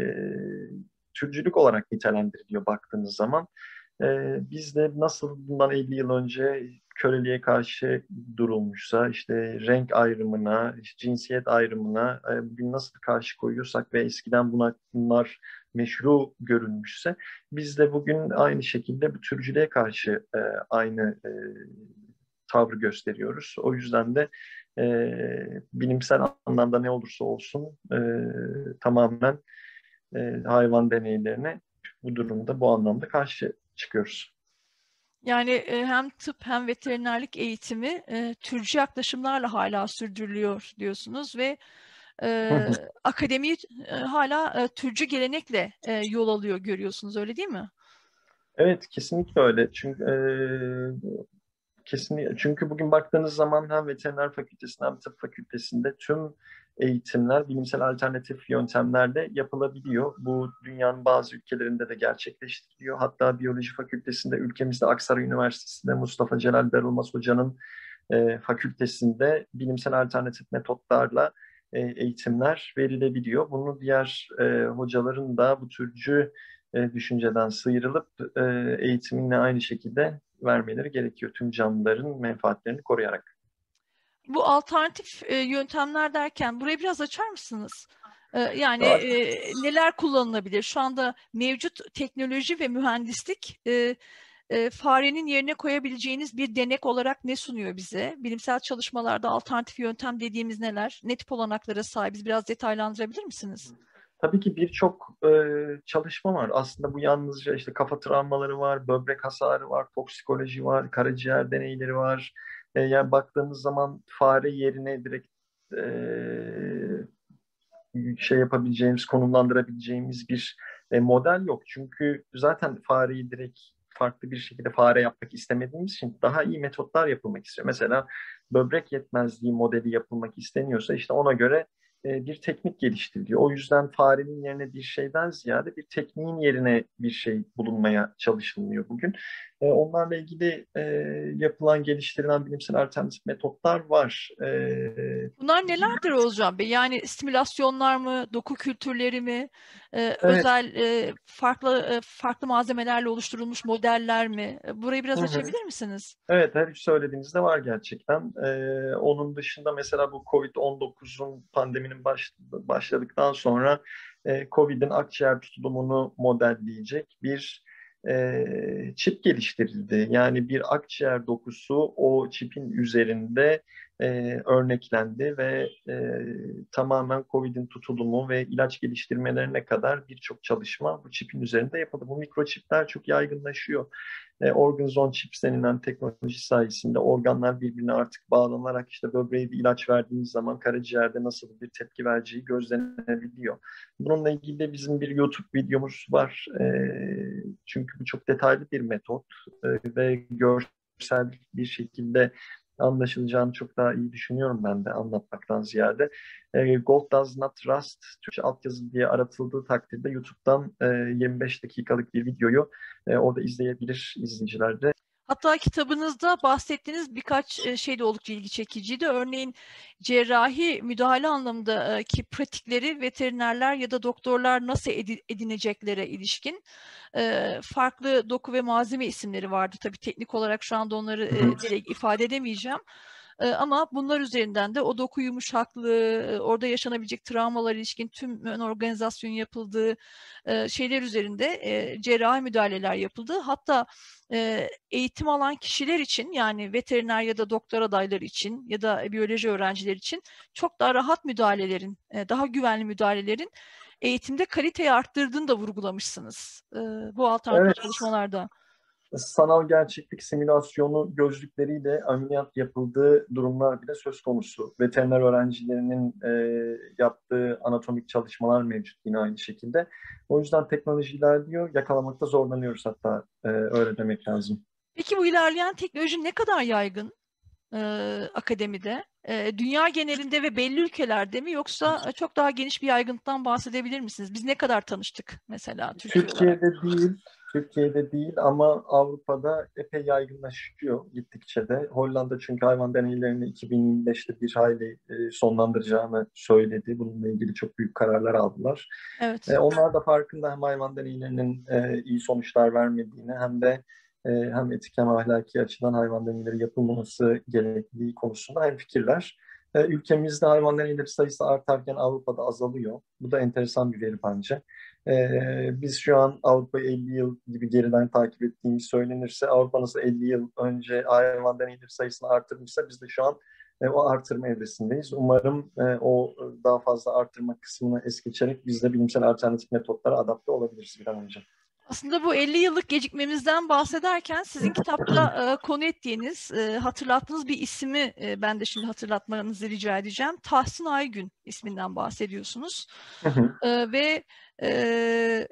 türcülük olarak nitelendiriliyor baktığınız zaman. Ee, biz de nasıl bundan elli yıl önce köleliğe karşı durulmuşsa, işte renk ayrımına, işte cinsiyet ayrımına e, bugün nasıl karşı koyuyorsak ve eskiden buna bunlar meşru görülmüşse, biz de bugün aynı şekilde bu türcülüğe karşı e, aynı e, tavrı gösteriyoruz. O yüzden de e, bilimsel anlamda ne olursa olsun e, tamamen e, hayvan deneylerine bu durumda bu anlamda karşı çıkıyoruz. Yani e, hem tıp hem veterinerlik eğitimi e, türcü yaklaşımlarla hala sürdürülüyor diyorsunuz ve e, akademi e, hala e, türcü gelenekle e, yol alıyor görüyorsunuz, öyle değil mi? Evet, kesinlikle öyle. Çünkü e, kesinlikle çünkü bugün baktığınız zaman hem veteriner fakültesinde hem tıp fakültesinde tüm eğitimler bilimsel alternatif yöntemlerle yapılabiliyor. Bu dünyanın bazı ülkelerinde de gerçekleştiriliyor. Hatta biyoloji fakültesinde ülkemizde Aksaray Üniversitesi'nde Mustafa Celal Darılmaz Hoca'nın e, fakültesinde bilimsel alternatif metotlarla e, eğitimler verilebiliyor. Bunu diğer e, hocaların da bu türcü e, düşünceden sıyrılıp e, eğitimini aynı şekilde vermeleri gerekiyor. Tüm canlıların menfaatlerini koruyarak. Bu alternatif e, yöntemler derken burayı biraz açar mısınız? E, yani e, neler kullanılabilir? Şu anda mevcut teknoloji ve mühendislik e, e, farenin yerine koyabileceğiniz bir denek olarak ne sunuyor bize? Bilimsel çalışmalarda alternatif yöntem dediğimiz neler? Ne tip olanaklara sahibiz? Biraz detaylandırabilir misiniz? Tabii ki birçok e, çalışma var. Aslında bu yalnızca işte kafa travmaları var, böbrek hasarı var, toksikoloji var, karaciğer deneyleri var. E, yani baktığımız zaman fare yerine direkt e, şey yapabileceğimiz, konumlandırabileceğimiz bir e, model yok. Çünkü zaten fareyi direkt farklı bir şekilde fare yapmak istemediğimiz için daha iyi metotlar yapılmak istiyor. Mesela böbrek yetmezliği modeli yapılmak isteniyorsa işte ona göre e, bir teknik geliştiriliyor. O yüzden farenin yerine bir şeyden ziyade bir tekniğin yerine bir şey bulunmaya çalışılmıyor bugün. E, onlarla ilgili e, yapılan, geliştirilen bilimsel alternatif metotlar var. E, Bunlar nelerdir Oğuzcan Bey? Yani simülasyonlar mı, doku kültürleri mi, e, evet. özel e, farklı e, farklı malzemelerle oluşturulmuş modeller mi? E, Burayı Hı biraz hı. açabilir misiniz? Evet, her üç söylediğinizde var gerçekten. Ee, onun dışında mesela bu kovid on dokuzun pandeminin baş, başladıktan sonra e, kovidin akciğer tutulumunu modelleyecek bir e, çip geliştirildi. Yani bir akciğer dokusu o çipin üzerinde e, örneklendi ve e, tamamen kovidin tutulumu ve ilaç geliştirmelerine kadar birçok çalışma bu çipin üzerinde yapıldı. Bu mikroçipler çok yaygınlaşıyor. E, organs on chips denilen teknoloji sayesinde organlar birbirine artık bağlanarak işte böbreğe bir ilaç verdiğimiz zaman karaciğerde nasıl bir tepki vereceği gözlenebiliyor. Bununla ilgili de bizim bir YouTube videomuz var. E, çünkü bu çok detaylı bir metot e, ve görsel bir şekilde anlaşılacağını çok daha iyi düşünüyorum ben de anlatmaktan ziyade. E, Gold Does Not Rust Türkçe altyazı diye aratıldığı takdirde YouTube'dan e, yirmi beş dakikalık bir videoyu e, orada izleyebilir izleyiciler de. Hatta kitabınızda bahsettiğiniz birkaç e, şey de oldukça ilgi çekiciydi. Örneğin cerrahi müdahale anlamındaki pratikleri veterinerler ya da doktorlar nasıl edineceklere ilişkin e, farklı doku ve malzeme isimleri vardı. Tabii teknik olarak şu anda onları e, direkt ifade edemeyeceğim. E, ama bunlar üzerinden de o doku yumuşaklığı, orada yaşanabilecek travmalar ilişkin tüm ön organizasyonun yapıldığı e, şeyler üzerinde e, cerrahi müdahaleler yapıldı. Hatta e, eğitim alan kişiler için, yani veteriner ya da doktor adayları için ya da biyoloji öğrencileri için çok daha rahat müdahalelerin, e, daha güvenli müdahalelerin eğitimde kaliteyi arttırdığını da vurgulamışsınız e, bu alternatif Evet, çalışmalarda. sanal gerçeklik simülasyonu gözlükleriyle ameliyat yapıldığı durumlar bile söz konusu. Veteriner öğrencilerinin e, yaptığı anatomik çalışmalar mevcut yine aynı şekilde. O yüzden teknoloji ilerliyor, yakalamakta zorlanıyoruz hatta e, öyle demek lazım. Peki bu ilerleyen teknoloji ne kadar yaygın e, akademide? E, dünya genelinde ve belli ülkelerde mi, yoksa çok daha geniş bir yaygınlıktan bahsedebilir misiniz? Biz ne kadar tanıştık mesela Türkiye olarak? Türkiye'de değil, Türkiye'de değil ama Avrupa'da epey yaygınlaşıyor gittikçe de. Hollanda çünkü hayvan deneylerini iki bin yirmi beşte bir hayli e, sonlandıracağını söyledi. Bununla ilgili çok büyük kararlar aldılar. E, Evet. onlar da farkında hem hayvan deneylerinin e, iyi sonuçlar vermediğini hem de e, hem etik hem ahlaki açıdan hayvan deneyleri yapılması gerektiği konusunda hemfikirler. E, ülkemizde hayvan deneyleri sayısı artarken Avrupa'da azalıyor. Bu da enteresan bir veri bence. Ee, biz şu an Avrupa'yı elli yıl gibi geriden takip ettiğimiz söylenirse, Avrupa nasıl elli yıl önce hayvan deneyleri sayısını artırmışsa biz de şu an e, o artırma evresindeyiz. Umarım e, o daha fazla artırma kısmını es geçerek biz de bilimsel alternatif metotlara adapte olabiliriz bir an önce. Aslında bu elli yıllık gecikmemizden bahsederken sizin kitapta e, konu ettiğiniz, e, hatırlattığınız bir ismi e, ben de şimdi hatırlatmanızı rica edeceğim. Tahsin Aygün isminden bahsediyorsunuz. E, ve e,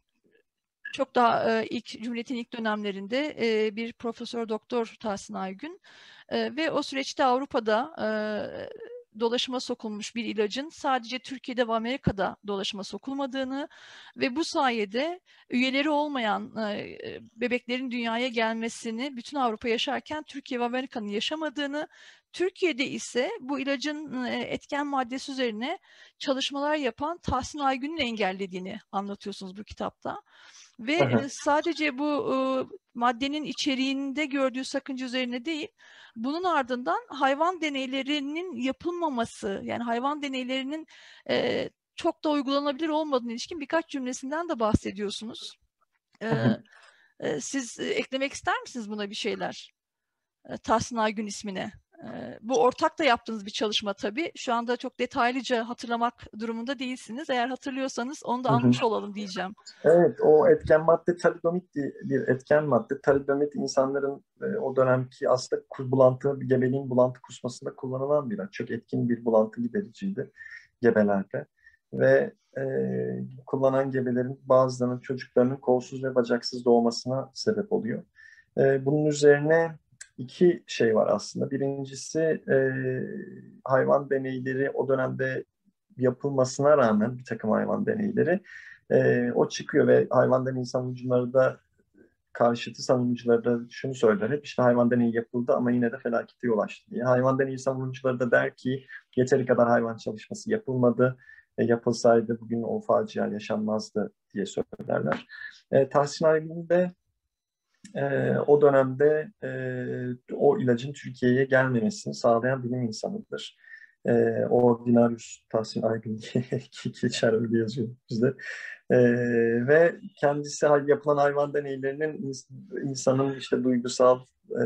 çok daha e, ilk Cumhuriyet'in ilk dönemlerinde e, bir profesör doktor Tahsin Aygün e, ve o süreçte Avrupa'da e, dolaşıma sokulmuş bir ilacın sadece Türkiye'de ve Amerika'da dolaşıma sokulmadığını ve bu sayede üyeleri olmayan e, bebeklerin dünyaya gelmesini bütün Avrupa yaşarken Türkiye ve Amerika'nın yaşamadığını, Türkiye'de ise bu ilacın e, etken maddesi üzerine çalışmalar yapan Tahsin Aygün'ün engellediğini anlatıyorsunuz bu kitapta. Ve e, sadece bu e, maddenin içeriğinde gördüğü sakınca üzerine değil, bunun ardından hayvan deneylerinin yapılmaması, yani hayvan deneylerinin e, çok da uygulanabilir olmadığına ilişkin birkaç cümlesinden de bahsediyorsunuz. E, e, siz e, eklemek ister misiniz buna bir şeyler? E, Tahsin Aygün ismine. E, bu ortak da yaptığınız bir çalışma tabii. Şu anda çok detaylıca hatırlamak durumunda değilsiniz. Eğer hatırlıyorsanız onu da anmış olalım diyeceğim. Evet, o etken madde talidomit diye bir etken madde. Talidomit insanların e, o dönemki aslında bulantı, gebeliğin bulantı kusmasında kullanılan bir ilaç. Çok etkin bir bulantı gidericiydi gebelerde. Ve e, kullanan gebelerin bazılarının çocuklarının kolsuz ve bacaksız doğmasına sebep oluyor. E, bunun üzerine iki şey var aslında. Birincisi e, hayvan deneyleri o dönemde yapılmasına rağmen bir takım hayvan deneyleri e, o çıkıyor ve hayvan deneyi savunucuları da karşıtı savunucuları da şunu söyler hep işte hayvan deneyi yapıldı ama yine de felakete yol açtı diye. Hayvan deneyi savunucuları da der ki yeteri kadar hayvan çalışması yapılmadı. E, yapılsaydı bugün o facia yaşanmazdı diye söylerler. E, Tahsin Aygün de e, o dönemde e, o ilacın Türkiye'ye gelmemesini sağlayan bilim insanıdır. E, Ordinarius Tahsin Aygün diye geçer öyle yazıyor bizde. E, ve kendisi yapılan hayvan deneylerinin insanın işte duygusal e,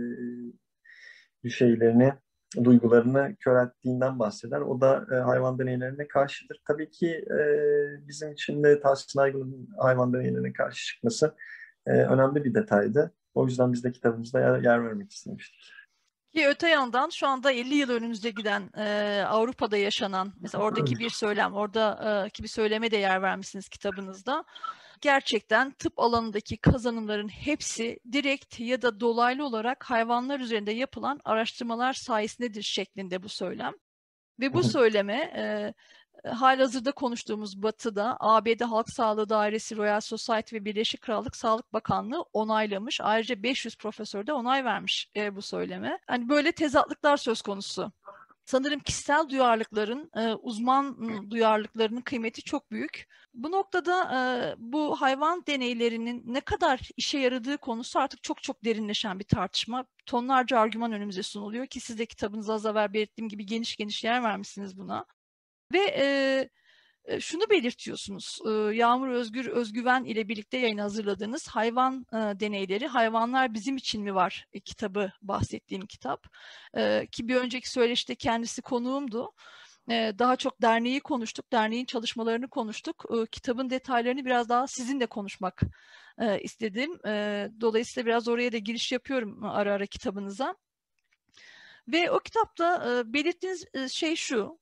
şeylerini, duygularını körelttiğinden bahseder. O da e, hayvan deneylerine karşıdır. Tabii ki e, bizim için de Tahsin Aygün'ün hayvan deneylerine karşı çıkması e, önemli bir detaydı. O yüzden biz de kitabımızda yer, yer vermek istemiştik. Ki öte yandan şu anda elli yıl önümüzde giden e, Avrupa'da yaşanan, mesela oradaki bir söylem, oradaki bir söyleme de yer vermişsiniz kitabınızda. gerçekten tıp alanındaki kazanımların hepsi direkt ya da dolaylı olarak hayvanlar üzerinde yapılan araştırmalar sayesindedir şeklinde bu söylem. Ve bu söyleme e, halihazırda konuştuğumuz Batı'da A B D Halk Sağlığı Dairesi, Royal Society ve Birleşik Krallık Sağlık Bakanlığı onaylamış. Ayrıca beş yüz profesör de onay vermiş e, bu söyleme. Hani böyle tezatlıklar söz konusu. Sanırım kişisel duyarlılıkların, e, uzman duyarlılıklarının kıymeti çok büyük. Bu noktada e, bu hayvan deneylerinin ne kadar işe yaradığı konusu artık çok çok derinleşen bir tartışma. Tonlarca argüman önümüze sunuluyor ki siz de kitabınızda az evvel belirttiğim gibi geniş geniş yer vermişsiniz buna. Ve e, şunu belirtiyorsunuz, Yağmur Özgür Özgüven ile birlikte yayın hazırladığınız Hayvan Deneyleri, Hayvanlar Bizim İçin Mi Var kitabı, bahsettiğim kitap. Ki bir önceki söyleşide kendisi konuğumdu. Daha çok derneği konuştuk, derneğin çalışmalarını konuştuk. Kitabın detaylarını biraz daha sizinle konuşmak istedim. Dolayısıyla biraz oraya da giriş yapıyorum ara ara kitabınıza. Ve o kitapta belirttiğiniz şey şu: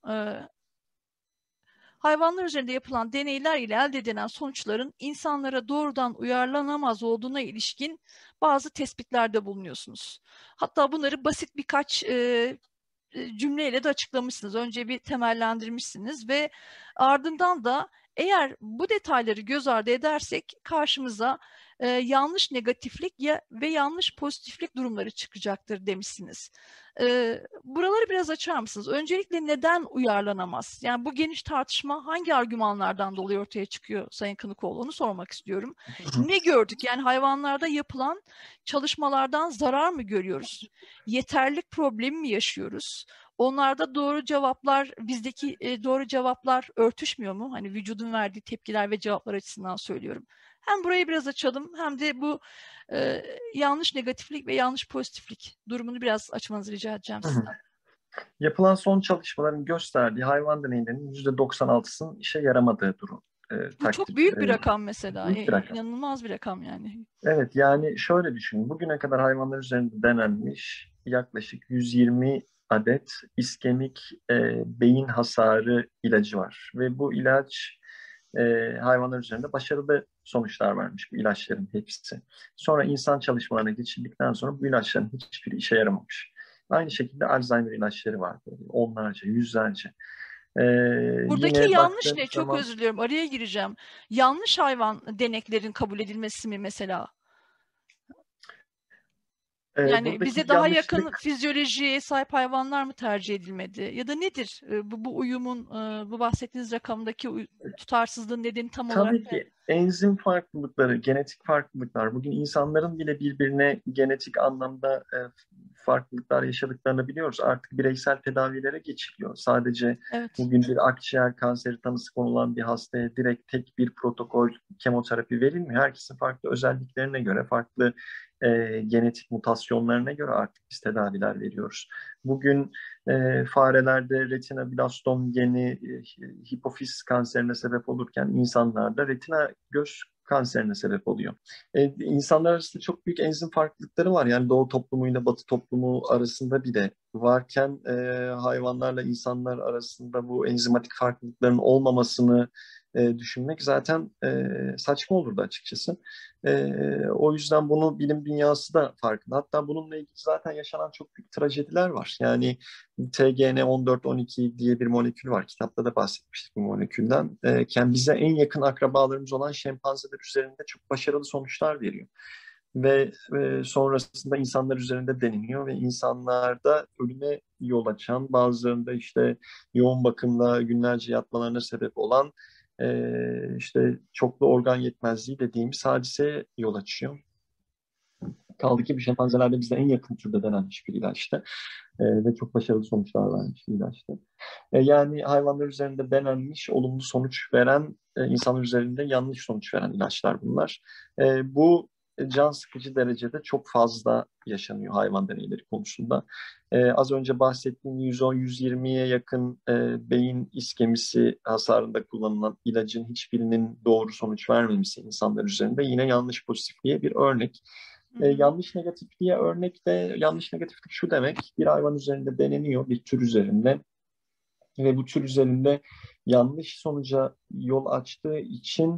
hayvanlar üzerinde yapılan deneyler ile elde edilen sonuçların insanlara doğrudan uyarlanamaz olduğuna ilişkin bazı tespitlerde bulunuyorsunuz. Hatta bunları basit birkaç e, cümleyle de açıklamışsınız. Önce bir temellendirmişsiniz ve ardından da eğer bu detayları göz ardı edersek karşımıza e, yanlış negatiflik ya ve yanlış pozitiflik durumları çıkacaktır demişsiniz. E, buraları biraz açar mısınız? Öncelikle neden uyarlanamaz? Yani bu geniş tartışma hangi argümanlardan dolayı ortaya çıkıyor Sayın Kınıkoğlu? Onu sormak istiyorum. Ne gördük? Yani hayvanlarda yapılan çalışmalardan zarar mı görüyoruz? Yeterlilik problemi mi yaşıyoruz? Onlarda doğru cevaplar, bizdeki e, doğru cevaplar örtüşmüyor mu? Hani vücudun verdiği tepkiler ve cevaplar açısından söylüyorum. Hem burayı biraz açalım hem de bu e, yanlış negatiflik ve yanlış pozitiflik durumunu biraz açmanızı rica edeceğim sizden. Yapılan son çalışmaların gösterdiği hayvan deneylerinin yüzde doksan altısının işe yaramadığı durum. E, Bu takdir, çok büyük bir e, rakam mesela. büyük bir rakam. İnanılmaz bir rakam yani. Evet, yani şöyle düşünün. Bugüne kadar hayvanlar üzerinde denenmiş yaklaşık yüz yirmi adet iskemik e, beyin hasarı ilacı var. Ve bu ilaç e, hayvanlar üzerinde başarılı sonuçlar vermiş, bu ilaçların hepsi. Sonra insan çalışmalarına geçildikten sonra bu ilaçların hiçbiri işe yaramamış. Aynı şekilde Alzheimer ilaçları var. Böyle onlarca, yüzlerce. E, Buradaki yine yanlış ne? baktığımız Çok zaman özür diliyorum. Araya gireceğim. Yanlış hayvan deneklerin kabul edilmesi mi mesela? e, Yani buradaki bize daha yakın yanlışlık. fizyolojiye sahip hayvanlar mı tercih edilmedi? Ya da nedir e, bu, bu uyumun, e, bu bahsettiğiniz rakamdaki uy- tutarsızlığın nedeni tam olarak Tabii ne? ki enzim farklılıkları, genetik farklılıklar, bugün insanların bile birbirine genetik anlamda e, farklılıklar yaşadıklarını biliyoruz. Artık bireysel tedavilere geçiliyor. Sadece Evet. bugün bir akciğer kanseri tanısı konulan bir hastaya direkt tek bir protokol kemoterapi verilmiyor. Herkesin farklı özelliklerine göre, farklı e, genetik mutasyonlarına göre artık biz tedaviler veriyoruz. Bugün e, farelerde retinoblastom geni e, hipofiz kanserine sebep olurken insanlarda retina göz kanserine sebep oluyor. E, insanlar arasında çok büyük enzim farklılıkları var. Yani Doğu toplumuyla Batı toplumu arasında bile varken e, hayvanlarla insanlar arasında bu enzimatik farklılıkların olmamasını e, düşünmek zaten e, saçma olurdu açıkçası. E, o yüzden bunu bilim dünyası da farkında. Hatta bununla ilgili zaten yaşanan çok büyük trajediler var. Yani T G N on dört on iki diye bir molekül var. Kitapta da bahsetmiştik bu molekülden. E, bize en yakın akrabalarımız olan şempanzeler üzerinde çok başarılı sonuçlar veriyor. Ve e, sonrasında insanlar üzerinde deneniyor ve insanlarda ölüme yol açan, bazılarında işte yoğun bakımda günlerce yatmalarına sebep olan e, işte çoklu organ yetmezliği dediğimiz hadiseye yol açıyor. Kaldı ki bir şempanzelerde bize en yakın türde denenmiş bir ilaçtı. E, ve çok başarılı sonuçlar vermiş bir ilaçtı. E, yani hayvanlar üzerinde denenmiş, olumlu sonuç veren, e, insanlar üzerinde yanlış sonuç veren ilaçlar bunlar. E, bu can sıkıcı derecede çok fazla yaşanıyor hayvan deneyleri konusunda. E, az önce bahsettiğim yüz on yüz yirmiye yakın e, beyin iskemisi hasarında kullanılan ilacın hiçbirinin doğru sonuç vermemesi insanlar üzerinde yine yanlış pozitifliğe bir örnek. Hı E, hı. yanlış negatifliğe örnek de yanlış negatiflik şu demek: bir hayvan üzerinde deneniyor, bir tür üzerinde ve bu tür üzerinde yanlış sonuca yol açtığı için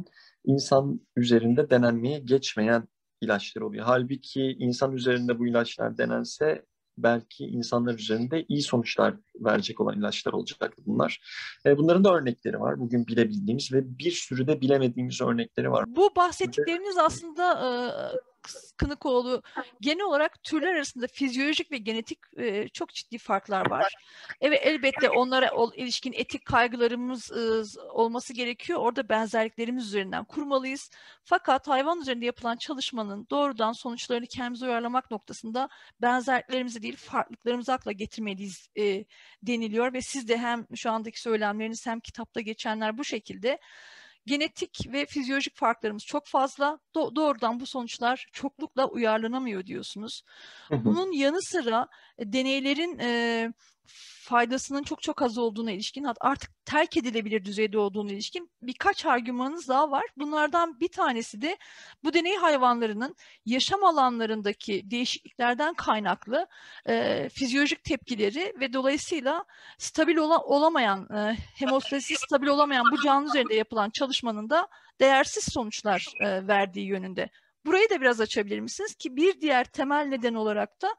insan üzerinde denenmeye geçmeyen ilaçlar oluyor. Halbuki insan üzerinde bu ilaçlar denense belki insanlar üzerinde iyi sonuçlar verecek olan ilaçlar olacaktı bunlar. E, bunların da örnekleri var. Bugün bilebildiğimiz ve bir sürü de bilemediğimiz örnekleri var. Bu bahsettikleriniz aslında e, Kınıkoğlu, genel olarak türler arasında fizyolojik ve genetik e, çok ciddi farklar var. Evet, elbette onlara ol, ilişkin etik kaygılarımız e, olması gerekiyor. Orada benzerliklerimiz üzerinden kurmalıyız. Fakat hayvan üzerinde yapılan çalışmanın doğrudan sonuçlarını kendimize uyarlamak noktasında benzerliklerimizi değil farklılıklarımızı akla getirmeliyiz e, deniliyor ve siz de hem şu andaki söylemleriniz hem kitapta geçenler bu şekilde. Genetik ve fizyolojik farklarımız çok fazla. Do- doğrudan bu sonuçlar çoklukla uyarlanamıyor diyorsunuz. Bunun yanı sıra e, deneylerin e, faydasının çok çok az olduğuna ilişkin, artık terk edilebilir düzeyde olduğuna ilişkin birkaç argümanınız daha var. Bunlardan bir tanesi de bu deney hayvanlarının yaşam alanlarındaki değişikliklerden kaynaklı e, fizyolojik tepkileri ve dolayısıyla stabil ola, olamayan, e, hemostazisi stabil olamayan bu canlı üzerinde yapılan çalışmanın da değersiz sonuçlar e, verdiği yönünde. Burayı da biraz açabilir misiniz? Ki bir diğer temel neden olarak da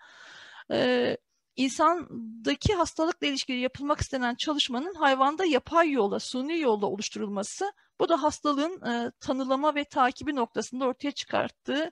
e, insandaki hastalıkla ilişkili yapılmak istenen çalışmanın hayvanda yapay yolla, suni yolla oluşturulması. Bu da hastalığın e, tanılama ve takibi noktasında ortaya çıkarttığı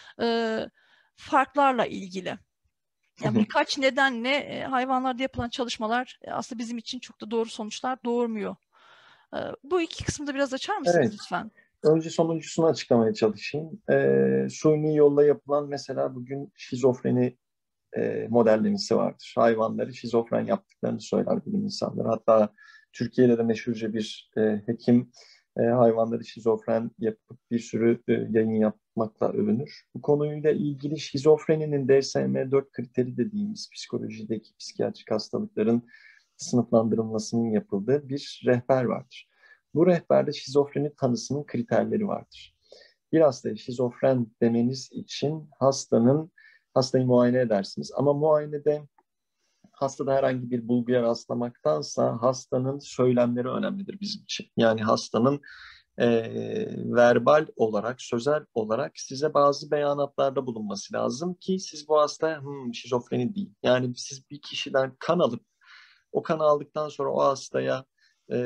e, farklarla ilgili. Yani birkaç nedenle e, hayvanlarda yapılan çalışmalar e, aslında bizim için çok da doğru sonuçlar doğurmuyor. E, bu iki kısmı da biraz açar mısınız Evet. lütfen? Önce sonuncusunu açıklamaya çalışayım. E, suni yolla yapılan mesela bugün şizofreni e, modellemesi vardır. Hayvanları şizofren yaptıklarını söyler bilim insanları. Hatta Türkiye'de de meşhurca bir e, hekim e, hayvanları şizofren yapıp bir sürü e, yayın yapmakla övünür. Bu konuyla ilgili şizofreninin D S M dört kriteri dediğimiz psikolojideki psikiyatrik hastalıkların sınıflandırılmasının yapıldığı bir rehber vardır. Bu rehberde şizofreni tanısının kriterleri vardır. Bir hastaya şizofren demeniz için hastanın hastayı muayene edersiniz. Ama muayenede hastada herhangi bir bulguya rastlamaktansa hastanın söylemleri önemlidir bizim için. Yani hastanın e, verbal olarak, sözel olarak size bazı beyanatlarda bulunması lazım ki siz bu hastaya hmm, şizofreni değil. Yani siz bir kişiden kan alıp o kanı aldıktan sonra o hastaya e,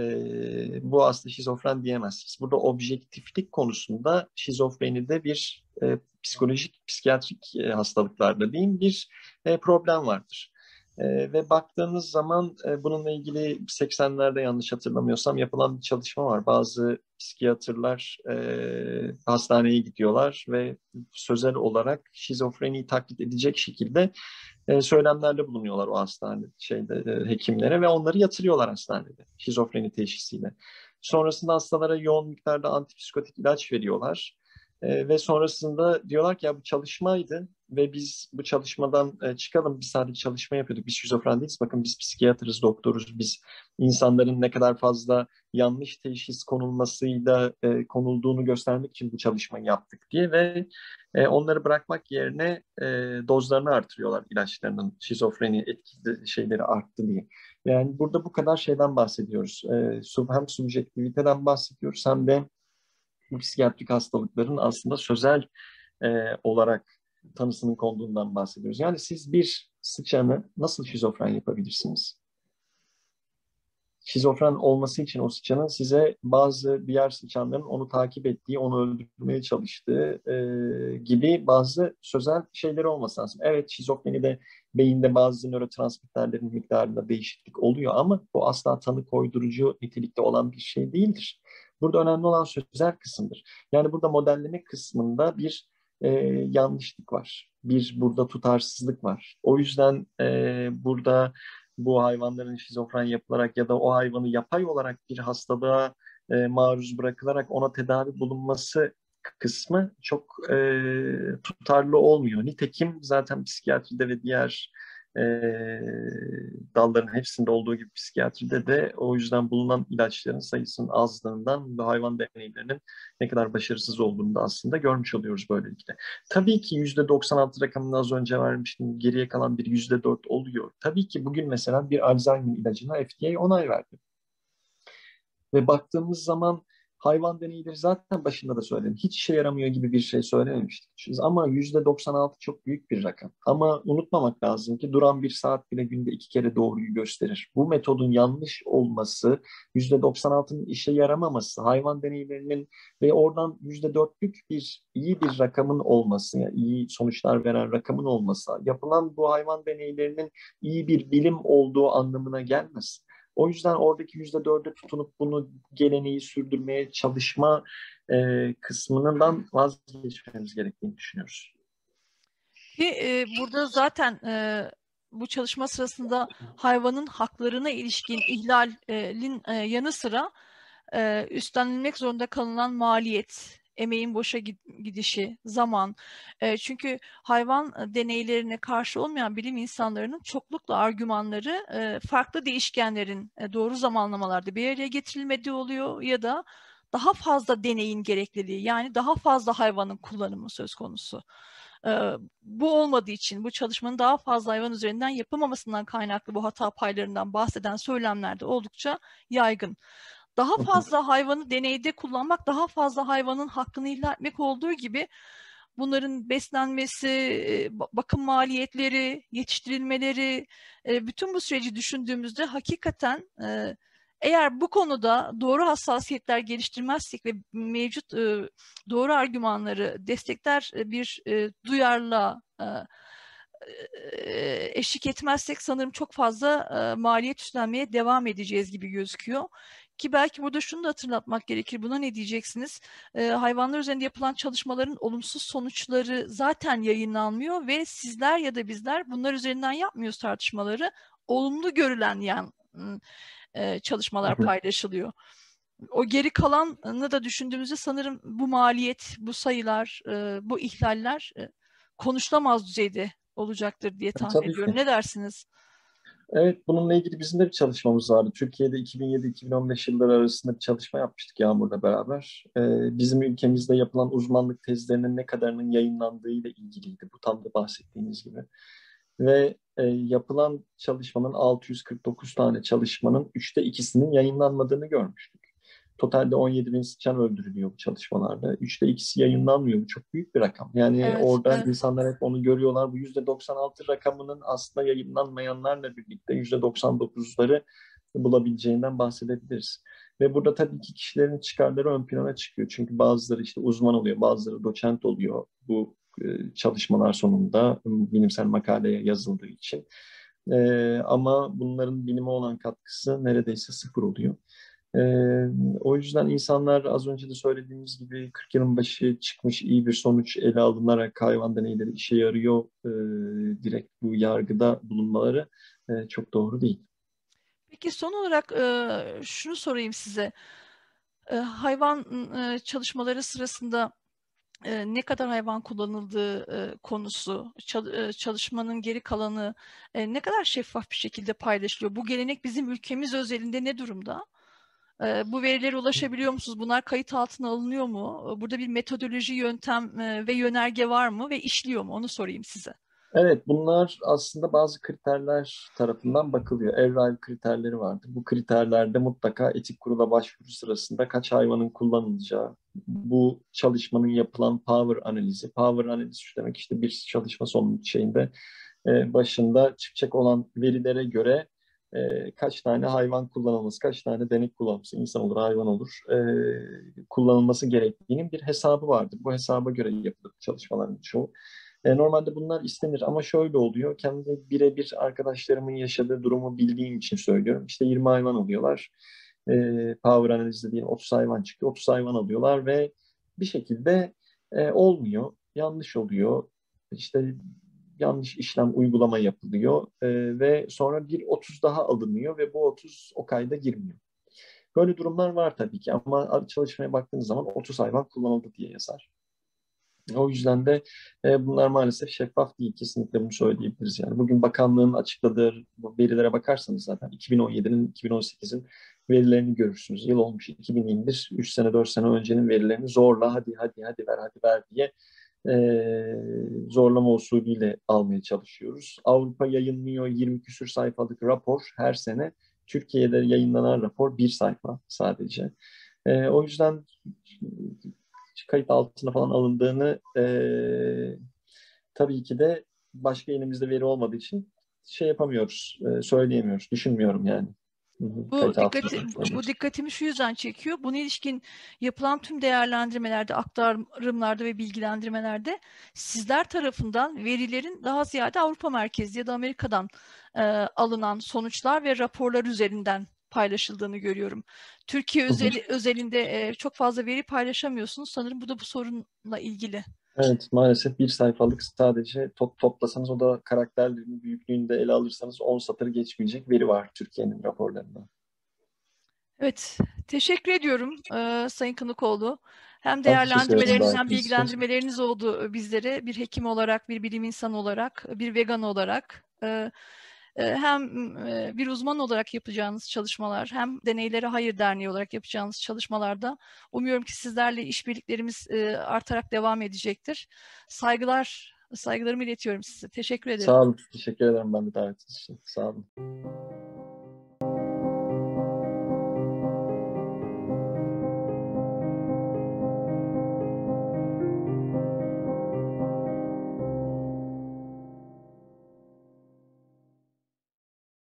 bu hasta şizofren diyemezsiniz. Burada objektiflik konusunda şizofrenide bir e, psikolojik, psikiyatrik e, hastalıklarda diyeyim bir e, problem vardır. E, ve baktığınız zaman e, bununla ilgili seksenlerde yanlış hatırlamıyorsam yapılan bir çalışma var. Bazı psikiyatrlar e, hastaneye gidiyorlar ve sözel olarak şizofreniyi taklit edecek şekilde e, söylemlerde bulunuyorlar o hastane şeyde e, hekimlere ve onları yatırıyorlar hastanede şizofreni teşhisiyle. Sonrasında hastalara yoğun miktarda antipsikotik ilaç veriyorlar. E, ve sonrasında diyorlar ki ya bu çalışmaydı ve biz bu çalışmadan e, çıkalım. Biz sadece çalışma yapıyorduk. Biz şizofren değiliz. Bakın biz psikiyatrız, doktoruz. Biz insanların ne kadar fazla yanlış teşhis konulmasıyla e, konulduğunu göstermek için bu çalışmayı yaptık diye ve e, onları bırakmak yerine e, dozlarını artırıyorlar ilaçlarının şizofreni etkili şeyleri arttı diye. Yani burada bu kadar şeyden bahsediyoruz. E, hem subjektiviteden bahsediyoruz hem de bu psikiyatrik hastalıkların aslında sözel e, olarak tanısının konduğundan bahsediyoruz. Yani siz bir sıçanı nasıl şizofren yapabilirsiniz? Şizofren olması için o sıçanın size bazı diğer sıçanların onu takip ettiği, onu öldürmeye çalıştığı e, gibi bazı sözel şeyleri olması lazım. Evet, şizofreni de beyinde bazı nörotransmitterlerin miktarında değişiklik oluyor ama bu asla tanı koydurucu nitelikte olan bir şey değildir. Burada önemli olan sözel kısımdır. Yani burada modelleme kısmında bir e, yanlışlık var. Bir burada tutarsızlık var. O yüzden e, burada bu hayvanların şizofren yapılarak ya da o hayvanı yapay olarak bir hastalığa e, maruz bırakılarak ona tedavi bulunması kısmı çok e, tutarlı olmuyor. Nitekim zaten psikiyatride ve diğer e, dalların hepsinde olduğu gibi psikiyatride de o yüzden bulunan ilaçların sayısının azlığından ve hayvan deneylerinin ne kadar başarısız olduğunu da aslında görmüş oluyoruz böylelikle. Tabii ki yüzde doksan altı rakamını az önce vermiştim. Geriye kalan bir yüzde dört oluyor. Tabii ki bugün mesela bir Alzheimer ilacına F D A onay verdi. Ve baktığımız zaman hayvan deneyleri zaten başında da söyledim. Hiç işe yaramıyor gibi bir şey söylememiştik. Ama yüzde doksan altı çok büyük bir rakam. Ama unutmamak lazım ki duran bir saat bile günde iki kere doğruyu gösterir. Bu metodun yanlış olması, yüzde doksan altının işe yaramaması, hayvan deneylerinin ve oradan yüzde dörtlük bir iyi bir rakamın olması, yani iyi sonuçlar veren rakamın olması, yapılan bu hayvan deneylerinin iyi bir bilim olduğu anlamına gelmez. O yüzden oradaki yüzde dörde tutunup bunu geleneği sürdürmeye çalışma e, kısmından vazgeçmemiz gerektiğini düşünüyoruz. Ki e, burada zaten e, bu çalışma sırasında hayvanın haklarına ilişkin ihlalin e, yanı sıra e, üstlenilmek zorunda kalınan maliyet, emeğin boşa gidişi, zaman. E, çünkü hayvan deneylerine karşı olmayan bilim insanlarının çoklukla argümanları e, farklı değişkenlerin e, doğru zamanlamalarda bir araya getirilmediği oluyor ya da daha fazla deneyin gerekliliği, yani daha fazla hayvanın kullanımı söz konusu. Ee, bu olmadığı için, bu çalışmanın daha fazla hayvan üzerinden yapılmamasından kaynaklı bu hata paylarından bahseden söylemler de oldukça yaygın. Daha fazla hayvanı deneyde kullanmak, daha fazla hayvanın hakkını ihlal etmek olduğu gibi bunların beslenmesi, bakım maliyetleri, yetiştirilmeleri, bütün bu süreci düşündüğümüzde hakikaten eğer bu konuda doğru hassasiyetler geliştirmezsek ve mevcut doğru argümanları destekler bir duyarla eşlik etmezsek sanırım çok fazla maliyet üstlenmeye devam edeceğiz gibi gözüküyor. Ki belki burada şunu da hatırlatmak gerekir. Buna ne diyeceksiniz? E, hayvanlar üzerinde yapılan çalışmaların olumsuz sonuçları zaten yayınlanmıyor ve sizler ya da bizler bunlar üzerinden yapmıyoruz tartışmaları. Olumlu görülen yan e, çalışmalar paylaşılıyor. O geri kalanını da düşündüğümüzde sanırım bu maliyet, bu sayılar, e, bu ihlaller e, konuşulamaz düzeyde olacaktır diye tahmin Tabii ediyorum. ki. Ne dersiniz? Evet, bununla ilgili bizim de bir çalışmamız vardı. Türkiye'de iki bin yedi iki bin on beş yılları arasında bir çalışma yapmıştık Yağmur'la beraber. Ee, bizim ülkemizde yapılan uzmanlık tezlerinin ne kadarının yayınlandığı ile ilgiliydi. Bu tam da bahsettiğiniz gibi. Ve e, yapılan çalışmanın altı yüz kırk dokuz tane çalışmanın üçte ikisinin yayınlanmadığını görmüştük. Totalde on yedi bin sıçan öldürülüyor bu çalışmalarda. Üçte ikisi yayınlanmıyor. Bu çok büyük bir rakam. Yani Evet, orada evet. insanlar hep onu görüyorlar. Bu yüzde doksan altı rakamının aslında yayınlanmayanlarla birlikte yüzde doksan dokuzları bulabileceğinden bahsedebiliriz. Ve burada tabii ki kişilerin çıkarları ön plana çıkıyor. Çünkü bazıları işte uzman oluyor, bazıları doçent oluyor bu e, çalışmalar sonunda bilimsel makaleye yazıldığı için. E, ama bunların bilime olan katkısı neredeyse sıfır oluyor. Ee, o yüzden insanlar az önce de söylediğimiz gibi kırk yılın başı çıkmış iyi bir sonuç ele alınarak hayvan deneyleri işe yarıyor e, direkt bu yargıda bulunmaları e, çok doğru değil. Peki son olarak e, şunu sorayım size. E, hayvan e, çalışmaları sırasında e, ne kadar hayvan kullanıldığı e, konusu, çal- e, çalışmanın geri kalanı e, ne kadar şeffaf bir şekilde paylaşılıyor? Bu gelenek bizim ülkemiz özelinde ne durumda? E, bu verilere ulaşabiliyor musunuz? Bunlar kayıt altına alınıyor mu? Burada bir metodoloji, yöntem e, ve yönerge var mı ve işliyor mu? Onu sorayım size. Evet, bunlar aslında bazı kriterler tarafından bakılıyor. Evrail kriterleri vardır. Bu kriterlerde mutlaka etik kurula başvuru sırasında kaç hayvanın kullanılacağı, bu çalışmanın yapılan power analizi. Power analizi şu demek işte bir çalışma sonu şeyinde e, başında çıkacak olan verilere göre e, kaç tane hayvan kullanılması, kaç tane denek kullanılması, insan olur, hayvan olur, e, kullanılması gerektiğinin bir hesabı vardır. Bu hesaba göre yapılır çalışmaların çoğu. E, normalde bunlar istenir ama şöyle oluyor. Kendi birebir arkadaşlarımın yaşadığı durumu bildiğim için söylüyorum. İşte yirmi hayvan alıyorlar. E, power analizde diyelim otuz hayvan çıkıyor. otuz hayvan alıyorlar ve bir şekilde e, olmuyor. Yanlış oluyor. İşte yanlış işlem uygulama yapılıyor. E, ve sonra bir otuz daha alınıyor ve bu otuz o kayda girmiyor. Böyle durumlar var tabii ki ama çalışmaya baktığınız zaman otuz hayvan kullanıldı diye yazar. O yüzden de e, bunlar maalesef şeffaf değil. Kesinlikle bunu söyleyebiliriz. Yani bugün bakanlığın açıkladığı bu verilere bakarsanız zaten iki bin on yedinin, iki bin on sekizin verilerini görürsünüz. Yıl olmuş iki bin yirmi bir, üç sene, dört sene öncenin verilerini zorla hadi hadi hadi ver hadi ver diye e, zorlama usulüyle almaya çalışıyoruz. Avrupa yayınlıyor yirmi küsür sayfalık rapor her sene. Türkiye'de yayınlanan rapor bir sayfa sadece. E, o yüzden kayıt altına falan alındığını e, tabii ki de başka elimizde veri olmadığı için şey yapamıyoruz, e, söyleyemiyoruz. Düşünmüyorum yani. Hı hı, Bu kayıt altına. dikkati, bu dikkatimi şu yüzden çekiyor. Buna ilişkin yapılan tüm değerlendirmelerde, aktarımlarda ve bilgilendirmelerde sizler tarafından verilerin daha ziyade Avrupa merkezli ya da Amerika'dan e, alınan sonuçlar ve raporlar üzerinden paylaşıldığını görüyorum. Türkiye Hı hı. özeli, özelinde e, çok fazla veri paylaşamıyorsunuz. Sanırım bu da bu sorunla ilgili. Evet, maalesef bir sayfalık sadece top, toplasanız o da karakterlerinin büyüklüğünde ele alırsanız on satır geçmeyecek veri var Türkiye'nin raporlarında. Evet, teşekkür ediyorum e, Sayın Kınıkoğlu. Hem Ben teşekkür ederim değerlendirmeleriniz hem davetiniz için. bilgilendirmeleriniz oldu e, bizlere. Bir hekim olarak, bir bilim insanı olarak, bir vegan olarak. E, e, hem e, bir uzman olarak yapacağınız çalışmalar, hem Deneylere Hayır Derneği olarak yapacağınız çalışmalarda umuyorum ki sizlerle işbirliklerimiz e, artarak devam edecektir. Saygılar, saygılarımı iletiyorum size. Teşekkür ederim. Sağ olun. Teşekkür ederim ben de davetiniz için. Sağ olun.